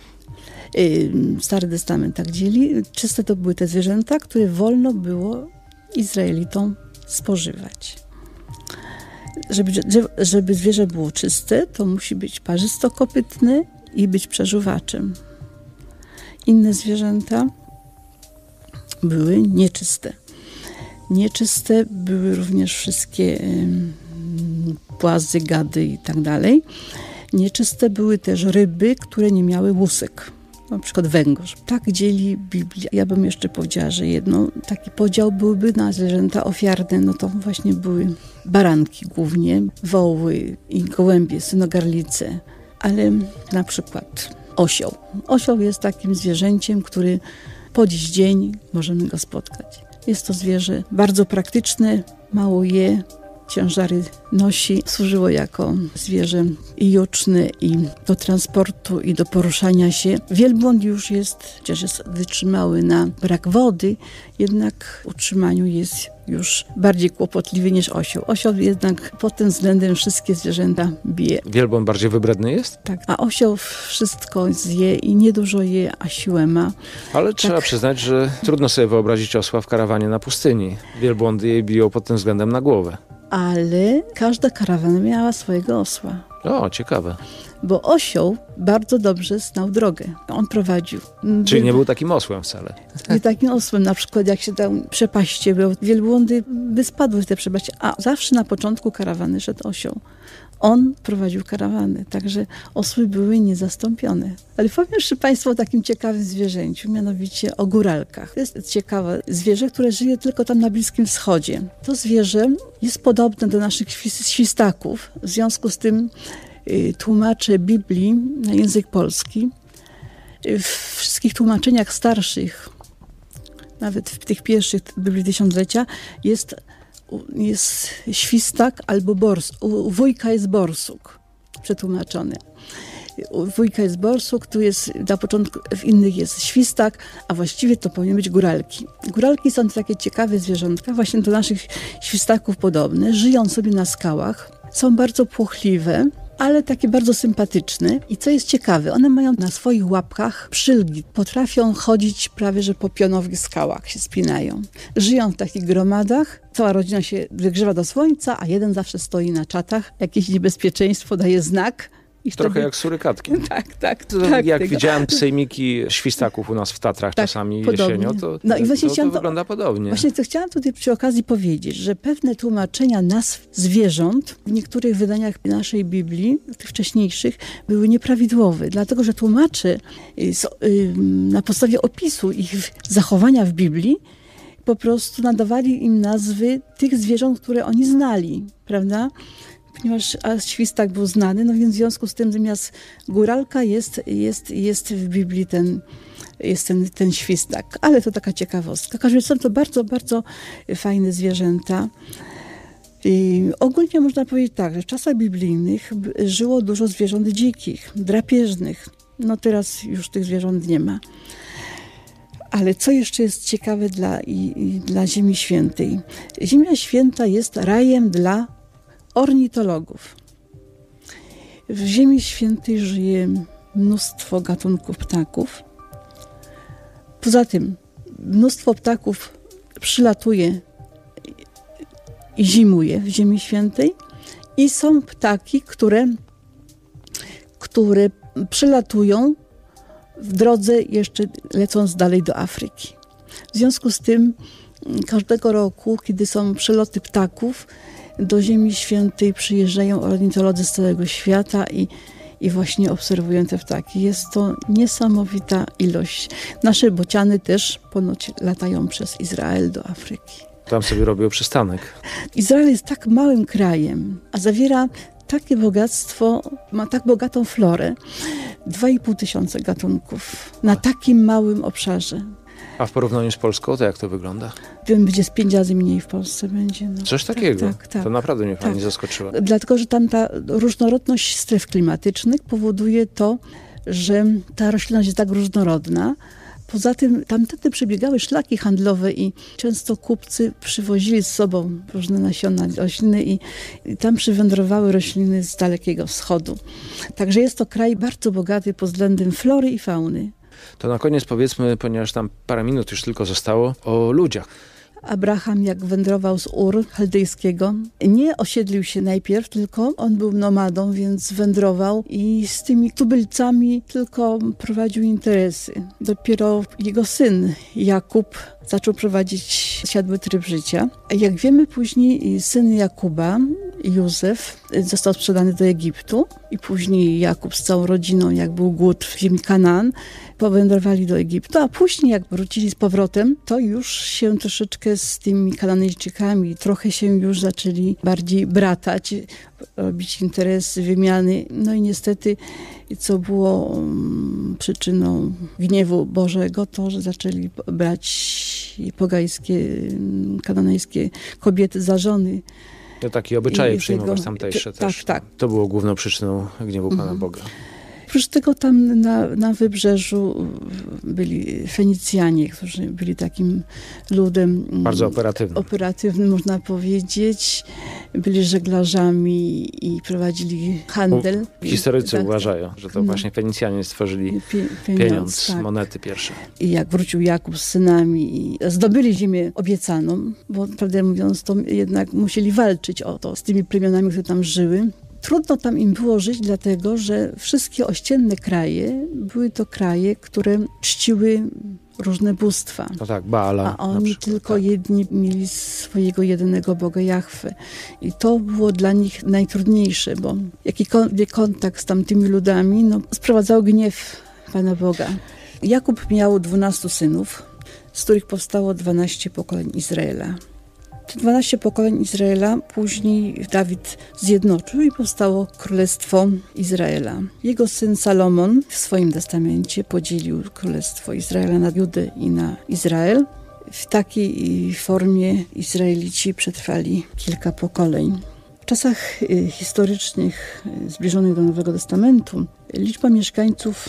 Stary Testament tak dzieli. Czyste to były te zwierzęta, które wolno było Izraelitom spożywać. Żeby, żeby zwierzę było czyste, to musi być parzystokopytne i być przeżuwaczem. Inne zwierzęta były nieczyste. Nieczyste były również wszystkie płazy, gady i tak dalej. Nieczyste były też ryby, które nie miały łusek. Na przykład węgorz. Tak dzieli Biblia. Ja bym jeszcze powiedziała, że jedno, taki podział byłby na zwierzęta ofiarne, no to właśnie były baranki głównie, woły i gołębie, synogarlice. ale na przykład osioł. Osioł jest takim zwierzęciem, który po dziś dzień możemy go spotkać. Jest to zwierzę bardzo praktyczne, mało je, ciężary nosi. Służyło jako zwierzę i juczne, i do transportu, i do poruszania się. Wielbłąd już jest, chociaż jest wytrzymały na brak wody, jednak w utrzymaniu jest już bardziej kłopotliwy niż osioł. Osioł jednak pod tym względem wszystkie zwierzęta bije.
Wielbłąd bardziej wybredny jest?
Tak, a osioł wszystko zje i niedużo je, a siłę ma.
Ale
tak.
Trzeba przyznać, że trudno sobie wyobrazić osła w karawanie na pustyni. Wielbłądy jej biją pod tym względem na głowę.
Ale każda karawana miała swojego osła.
O, ciekawe.
Bo osioł bardzo dobrze znał drogę. On prowadził.
Czyli nie był takim osłem wcale.
Nie takim osłem. Na przykład jak się tam przepaście był, wielbłądy by spadły w te przepaście, a zawsze na początku karawany szedł osioł. On prowadził karawany, także osły były niezastąpione. Ale powiem jeszcze Państwu o takim ciekawym zwierzęciu, mianowicie o góralkach. To jest ciekawe zwierzę, które żyje tylko tam na Bliskim Wschodzie. To zwierzę jest podobne do naszych świstaków, w związku z tym y, tłumacze Biblii na język polski y, w wszystkich tłumaczeniach starszych, nawet w tych pierwszych Biblii Tysiąclecia, jest jest świstak albo bors. U wujka jest borsuk przetłumaczony. U wujka jest borsuk, tu jest na początku, w innych jest świstak, a właściwie to powinny być góralki. Góralki są takie ciekawe zwierzątka, właśnie do naszych świstaków podobne. Żyją sobie na skałach, są bardzo płochliwe, ale takie bardzo sympatyczne. I co jest ciekawe, one mają na swoich łapkach przylgi. Potrafią chodzić prawie że po pionowych skałach, się spinają. Żyją w takich gromadach. Cała rodzina się wygrzewa do słońca, a jeden zawsze stoi na czatach. Jakieś niebezpieczeństwo daje znak. I
Trochę
wtedy...
jak surykatki.
Tak, tak.
To,
tak
jak
tego.
widziałem sejmiki świstaków u nas w Tatrach
Tak,
czasami
podobnie.
jesienią, to,
No i właśnie
to, to
chciałam to-
wygląda podobnie.
Właśnie to chciałam tutaj przy okazji powiedzieć, że pewne tłumaczenia nazw zwierząt w niektórych wydaniach naszej Biblii, tych wcześniejszych, były nieprawidłowe, dlatego że tłumacze y, z- y, na podstawie opisu ich zachowania w Biblii po prostu nadawali im nazwy tych zwierząt, które oni znali, prawda? Ponieważ a świstak był znany, no więc w związku z tym zamiast góralka jest, jest, jest w Biblii ten, jest ten, ten świstak. Ale to taka ciekawostka. W każdym razie są to bardzo, bardzo fajne zwierzęta. I ogólnie można powiedzieć tak, że w czasach biblijnych b- żyło dużo zwierząt dzikich, drapieżnych. No teraz już tych zwierząt nie ma. Ale co jeszcze jest ciekawe dla, i, i dla Ziemi Świętej? Ziemia Święta jest rajem dla ornitologów. W Ziemi Świętej żyje mnóstwo gatunków ptaków. Poza tym mnóstwo ptaków przylatuje i zimuje w Ziemi Świętej i są ptaki, które, które przylatują w drodze jeszcze lecąc dalej do Afryki. W związku z tym każdego roku, kiedy są przeloty ptaków, do Ziemi Świętej przyjeżdżają ornitolodzy z całego świata i, i właśnie obserwują te ptaki. Jest to niesamowita ilość. Nasze bociany też ponoć latają przez Izrael do Afryki.
Tam sobie robią przystanek.
Izrael jest tak małym krajem, a zawiera takie bogactwo, ma tak bogatą florę. Dwa i pół tysiąca gatunków na takim małym obszarze.
A w porównaniu z Polską, to jak to wygląda?
Wiem, będzie z pięć razy mniej w Polsce będzie. No.
Coś takiego.
Tak, tak, tak.
To naprawdę mnie fajnie
Tak.
zaskoczyło.
Dlatego, że tam ta różnorodność stref klimatycznych powoduje to, że ta roślinność jest tak różnorodna. Poza tym tamtędy przebiegały szlaki handlowe i często kupcy przywozili z sobą różne nasiona rośliny i, i tam przywędrowały rośliny z Dalekiego Wschodu. Także jest to kraj bardzo bogaty pod względem flory i fauny.
To na koniec powiedzmy, ponieważ tam parę minut już tylko zostało, o ludziach.
Abraham, jak wędrował z Ur chaldejskiego, nie osiedlił się najpierw, tylko on był nomadą, więc wędrował i z tymi tubylcami tylko prowadził interesy. Dopiero jego syn Jakub zaczął prowadzić zasiadły tryb życia. Jak wiemy później, syn Jakuba, Józef został sprzedany do Egiptu i później Jakub z całą rodziną, jak był głód w ziemi Kanaan, powędrowali do Egiptu, a później jak wrócili z powrotem, to już się troszeczkę z tymi Kananejczykami, trochę się już zaczęli bardziej bratać, robić interesy, wymiany. No i niestety, co było um, przyczyną gniewu Bożego, to, że zaczęli brać pogańskie, kananejskie kobiety za żony.
To takie obyczaje
I
przyjmować
tego-
tamtejsze
t-
też.
tak, tak.
To było główną przyczyną gniewu Pana
Mhm.
Boga.
Oprócz tego tam na, na wybrzeżu byli Fenicjanie, którzy byli takim ludem mm,
Bardzo operatywny.
operatywnym, można powiedzieć. Byli żeglarzami i prowadzili handel.
Historycy
Tak,
uważają, że to
No.
właśnie Fenicjanie stworzyli
pie,
pieniądz,
pieniądz, tak.
monety pierwsze.
I jak wrócił Jakub z synami i zdobyli ziemię obiecaną, bo prawdę mówiąc, to jednak musieli walczyć o to z tymi plemionami, które tam żyły. Trudno tam im było żyć, dlatego że wszystkie ościenne kraje były to kraje, które czciły różne bóstwa.
No tak, Baala
A
na
oni
przykład,
tylko
tak.
jedni mieli swojego jedynego Boga Jahwe. I to było dla nich najtrudniejsze, bo jakikolwiek kontakt z tamtymi ludami no, sprowadzał gniew Pana Boga. Jakub miał dwunastu synów, z których powstało dwanaście pokoleń Izraela. Te dwanaście pokoleń Izraela później Dawid zjednoczył i powstało Królestwo Izraela. Jego syn Salomon w swoim testamencie podzielił Królestwo Izraela na Judę i na Izrael. W takiej formie Izraelici przetrwali kilka pokoleń. W czasach y, historycznych y, zbliżonych do Nowego Testamentu liczba mieszkańców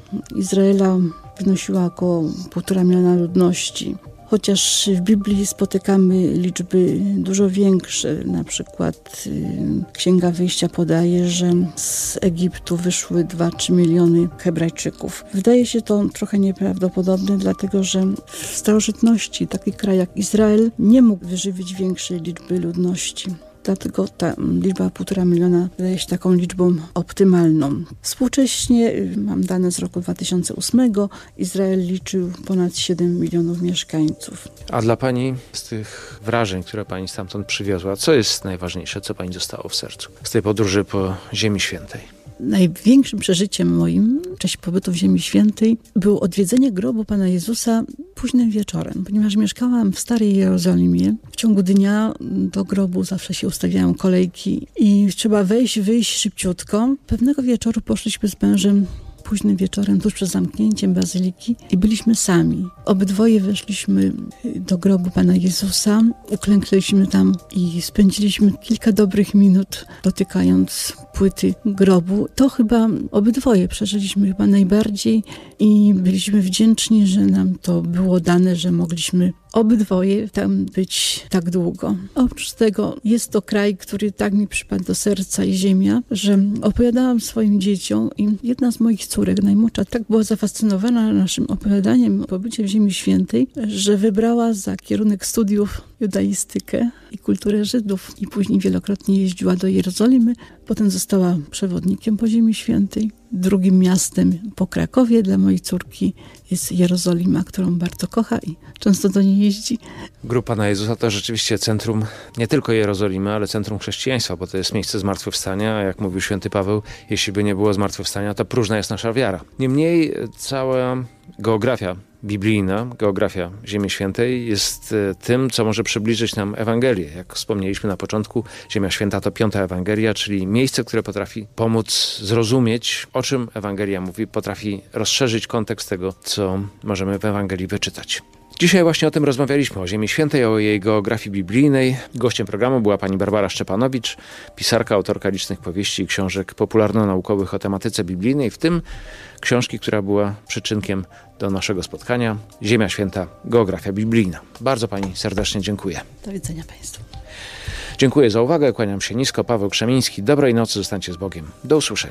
Izraela wynosiła około półtora miliona ludności. Chociaż w Biblii spotykamy liczby dużo większe, na przykład y, Księga Wyjścia podaje, że z Egiptu wyszły dwa trzy miliony Hebrajczyków. Wydaje się to trochę nieprawdopodobne, dlatego że w starożytności taki kraj jak Izrael nie mógł wyżywić większej liczby ludności. Dlatego ta liczba półtora miliona wydaje się taką liczbą optymalną. Współcześnie, mam dane z roku dwa tysiące ósmego, Izrael liczył ponad siedem milionów mieszkańców.
A dla Pani z tych wrażeń, które Pani stamtąd przywiozła, co jest najważniejsze, co Pani zostało w sercu z tej podróży po Ziemi Świętej?
Największym przeżyciem moim w czasie pobytu w Ziemi Świętej było odwiedzenie grobu Pana Jezusa późnym wieczorem, ponieważ mieszkałam w Starej Jerozolimie. W ciągu dnia do grobu zawsze się ustawiają kolejki i trzeba wejść, wyjść szybciutko. Pewnego wieczoru poszliśmy z mężem późnym wieczorem, tuż przed zamknięciem bazyliki i byliśmy sami. Obydwoje weszliśmy do grobu Pana Jezusa, uklękliśmy tam i spędziliśmy kilka dobrych minut dotykając płyty grobu. To chyba obydwoje przeżyliśmy chyba najbardziej i byliśmy wdzięczni, że nam to było dane, że mogliśmy obydwoje tam być tak długo. Oprócz tego jest to kraj, który tak mi przypadł do serca i ziemia, że opowiadałam swoim dzieciom i jedna z moich córek, najmłodsza, tak była zafascynowana naszym opowiadaniem o pobycie w Ziemi Świętej, że wybrała za kierunek studiów judaistykę i kulturę Żydów i później wielokrotnie jeździła do Jerozolimy. Potem została przewodnikiem po Ziemi Świętej. Drugim miastem po Krakowie dla mojej córki jest Jerozolima, którą bardzo kocha i często do niej jeździ.
Grób Pana Jezusa to rzeczywiście centrum nie tylko Jerozolimy, ale centrum chrześcijaństwa, bo to jest miejsce zmartwychwstania, a jak mówił święty Paweł, jeśli by nie było zmartwychwstania, to próżna jest nasza wiara. Niemniej cała geografia biblijna, geografia Ziemi Świętej jest tym, co może przybliżyć nam Ewangelię. Jak wspomnieliśmy na początku, Ziemia Święta to piąta Ewangelia, czyli miejsce, które potrafi pomóc zrozumieć, o czym Ewangelia mówi, potrafi rozszerzyć kontekst tego, co możemy w Ewangelii wyczytać. Dzisiaj właśnie o tym rozmawialiśmy, o Ziemi Świętej, o jej geografii biblijnej. Gościem programu była pani Barbara Szczepanowicz, pisarka, autorka licznych powieści i książek popularno-naukowych o tematyce biblijnej, w tym książki, która była przyczynkiem do naszego spotkania, Ziemia Święta, geografia biblijna. Bardzo pani serdecznie dziękuję.
Do widzenia Państwu.
Dziękuję za uwagę, kłaniam się nisko, Paweł Krzemiński. Dobrej nocy, zostańcie z Bogiem. Do usłyszenia.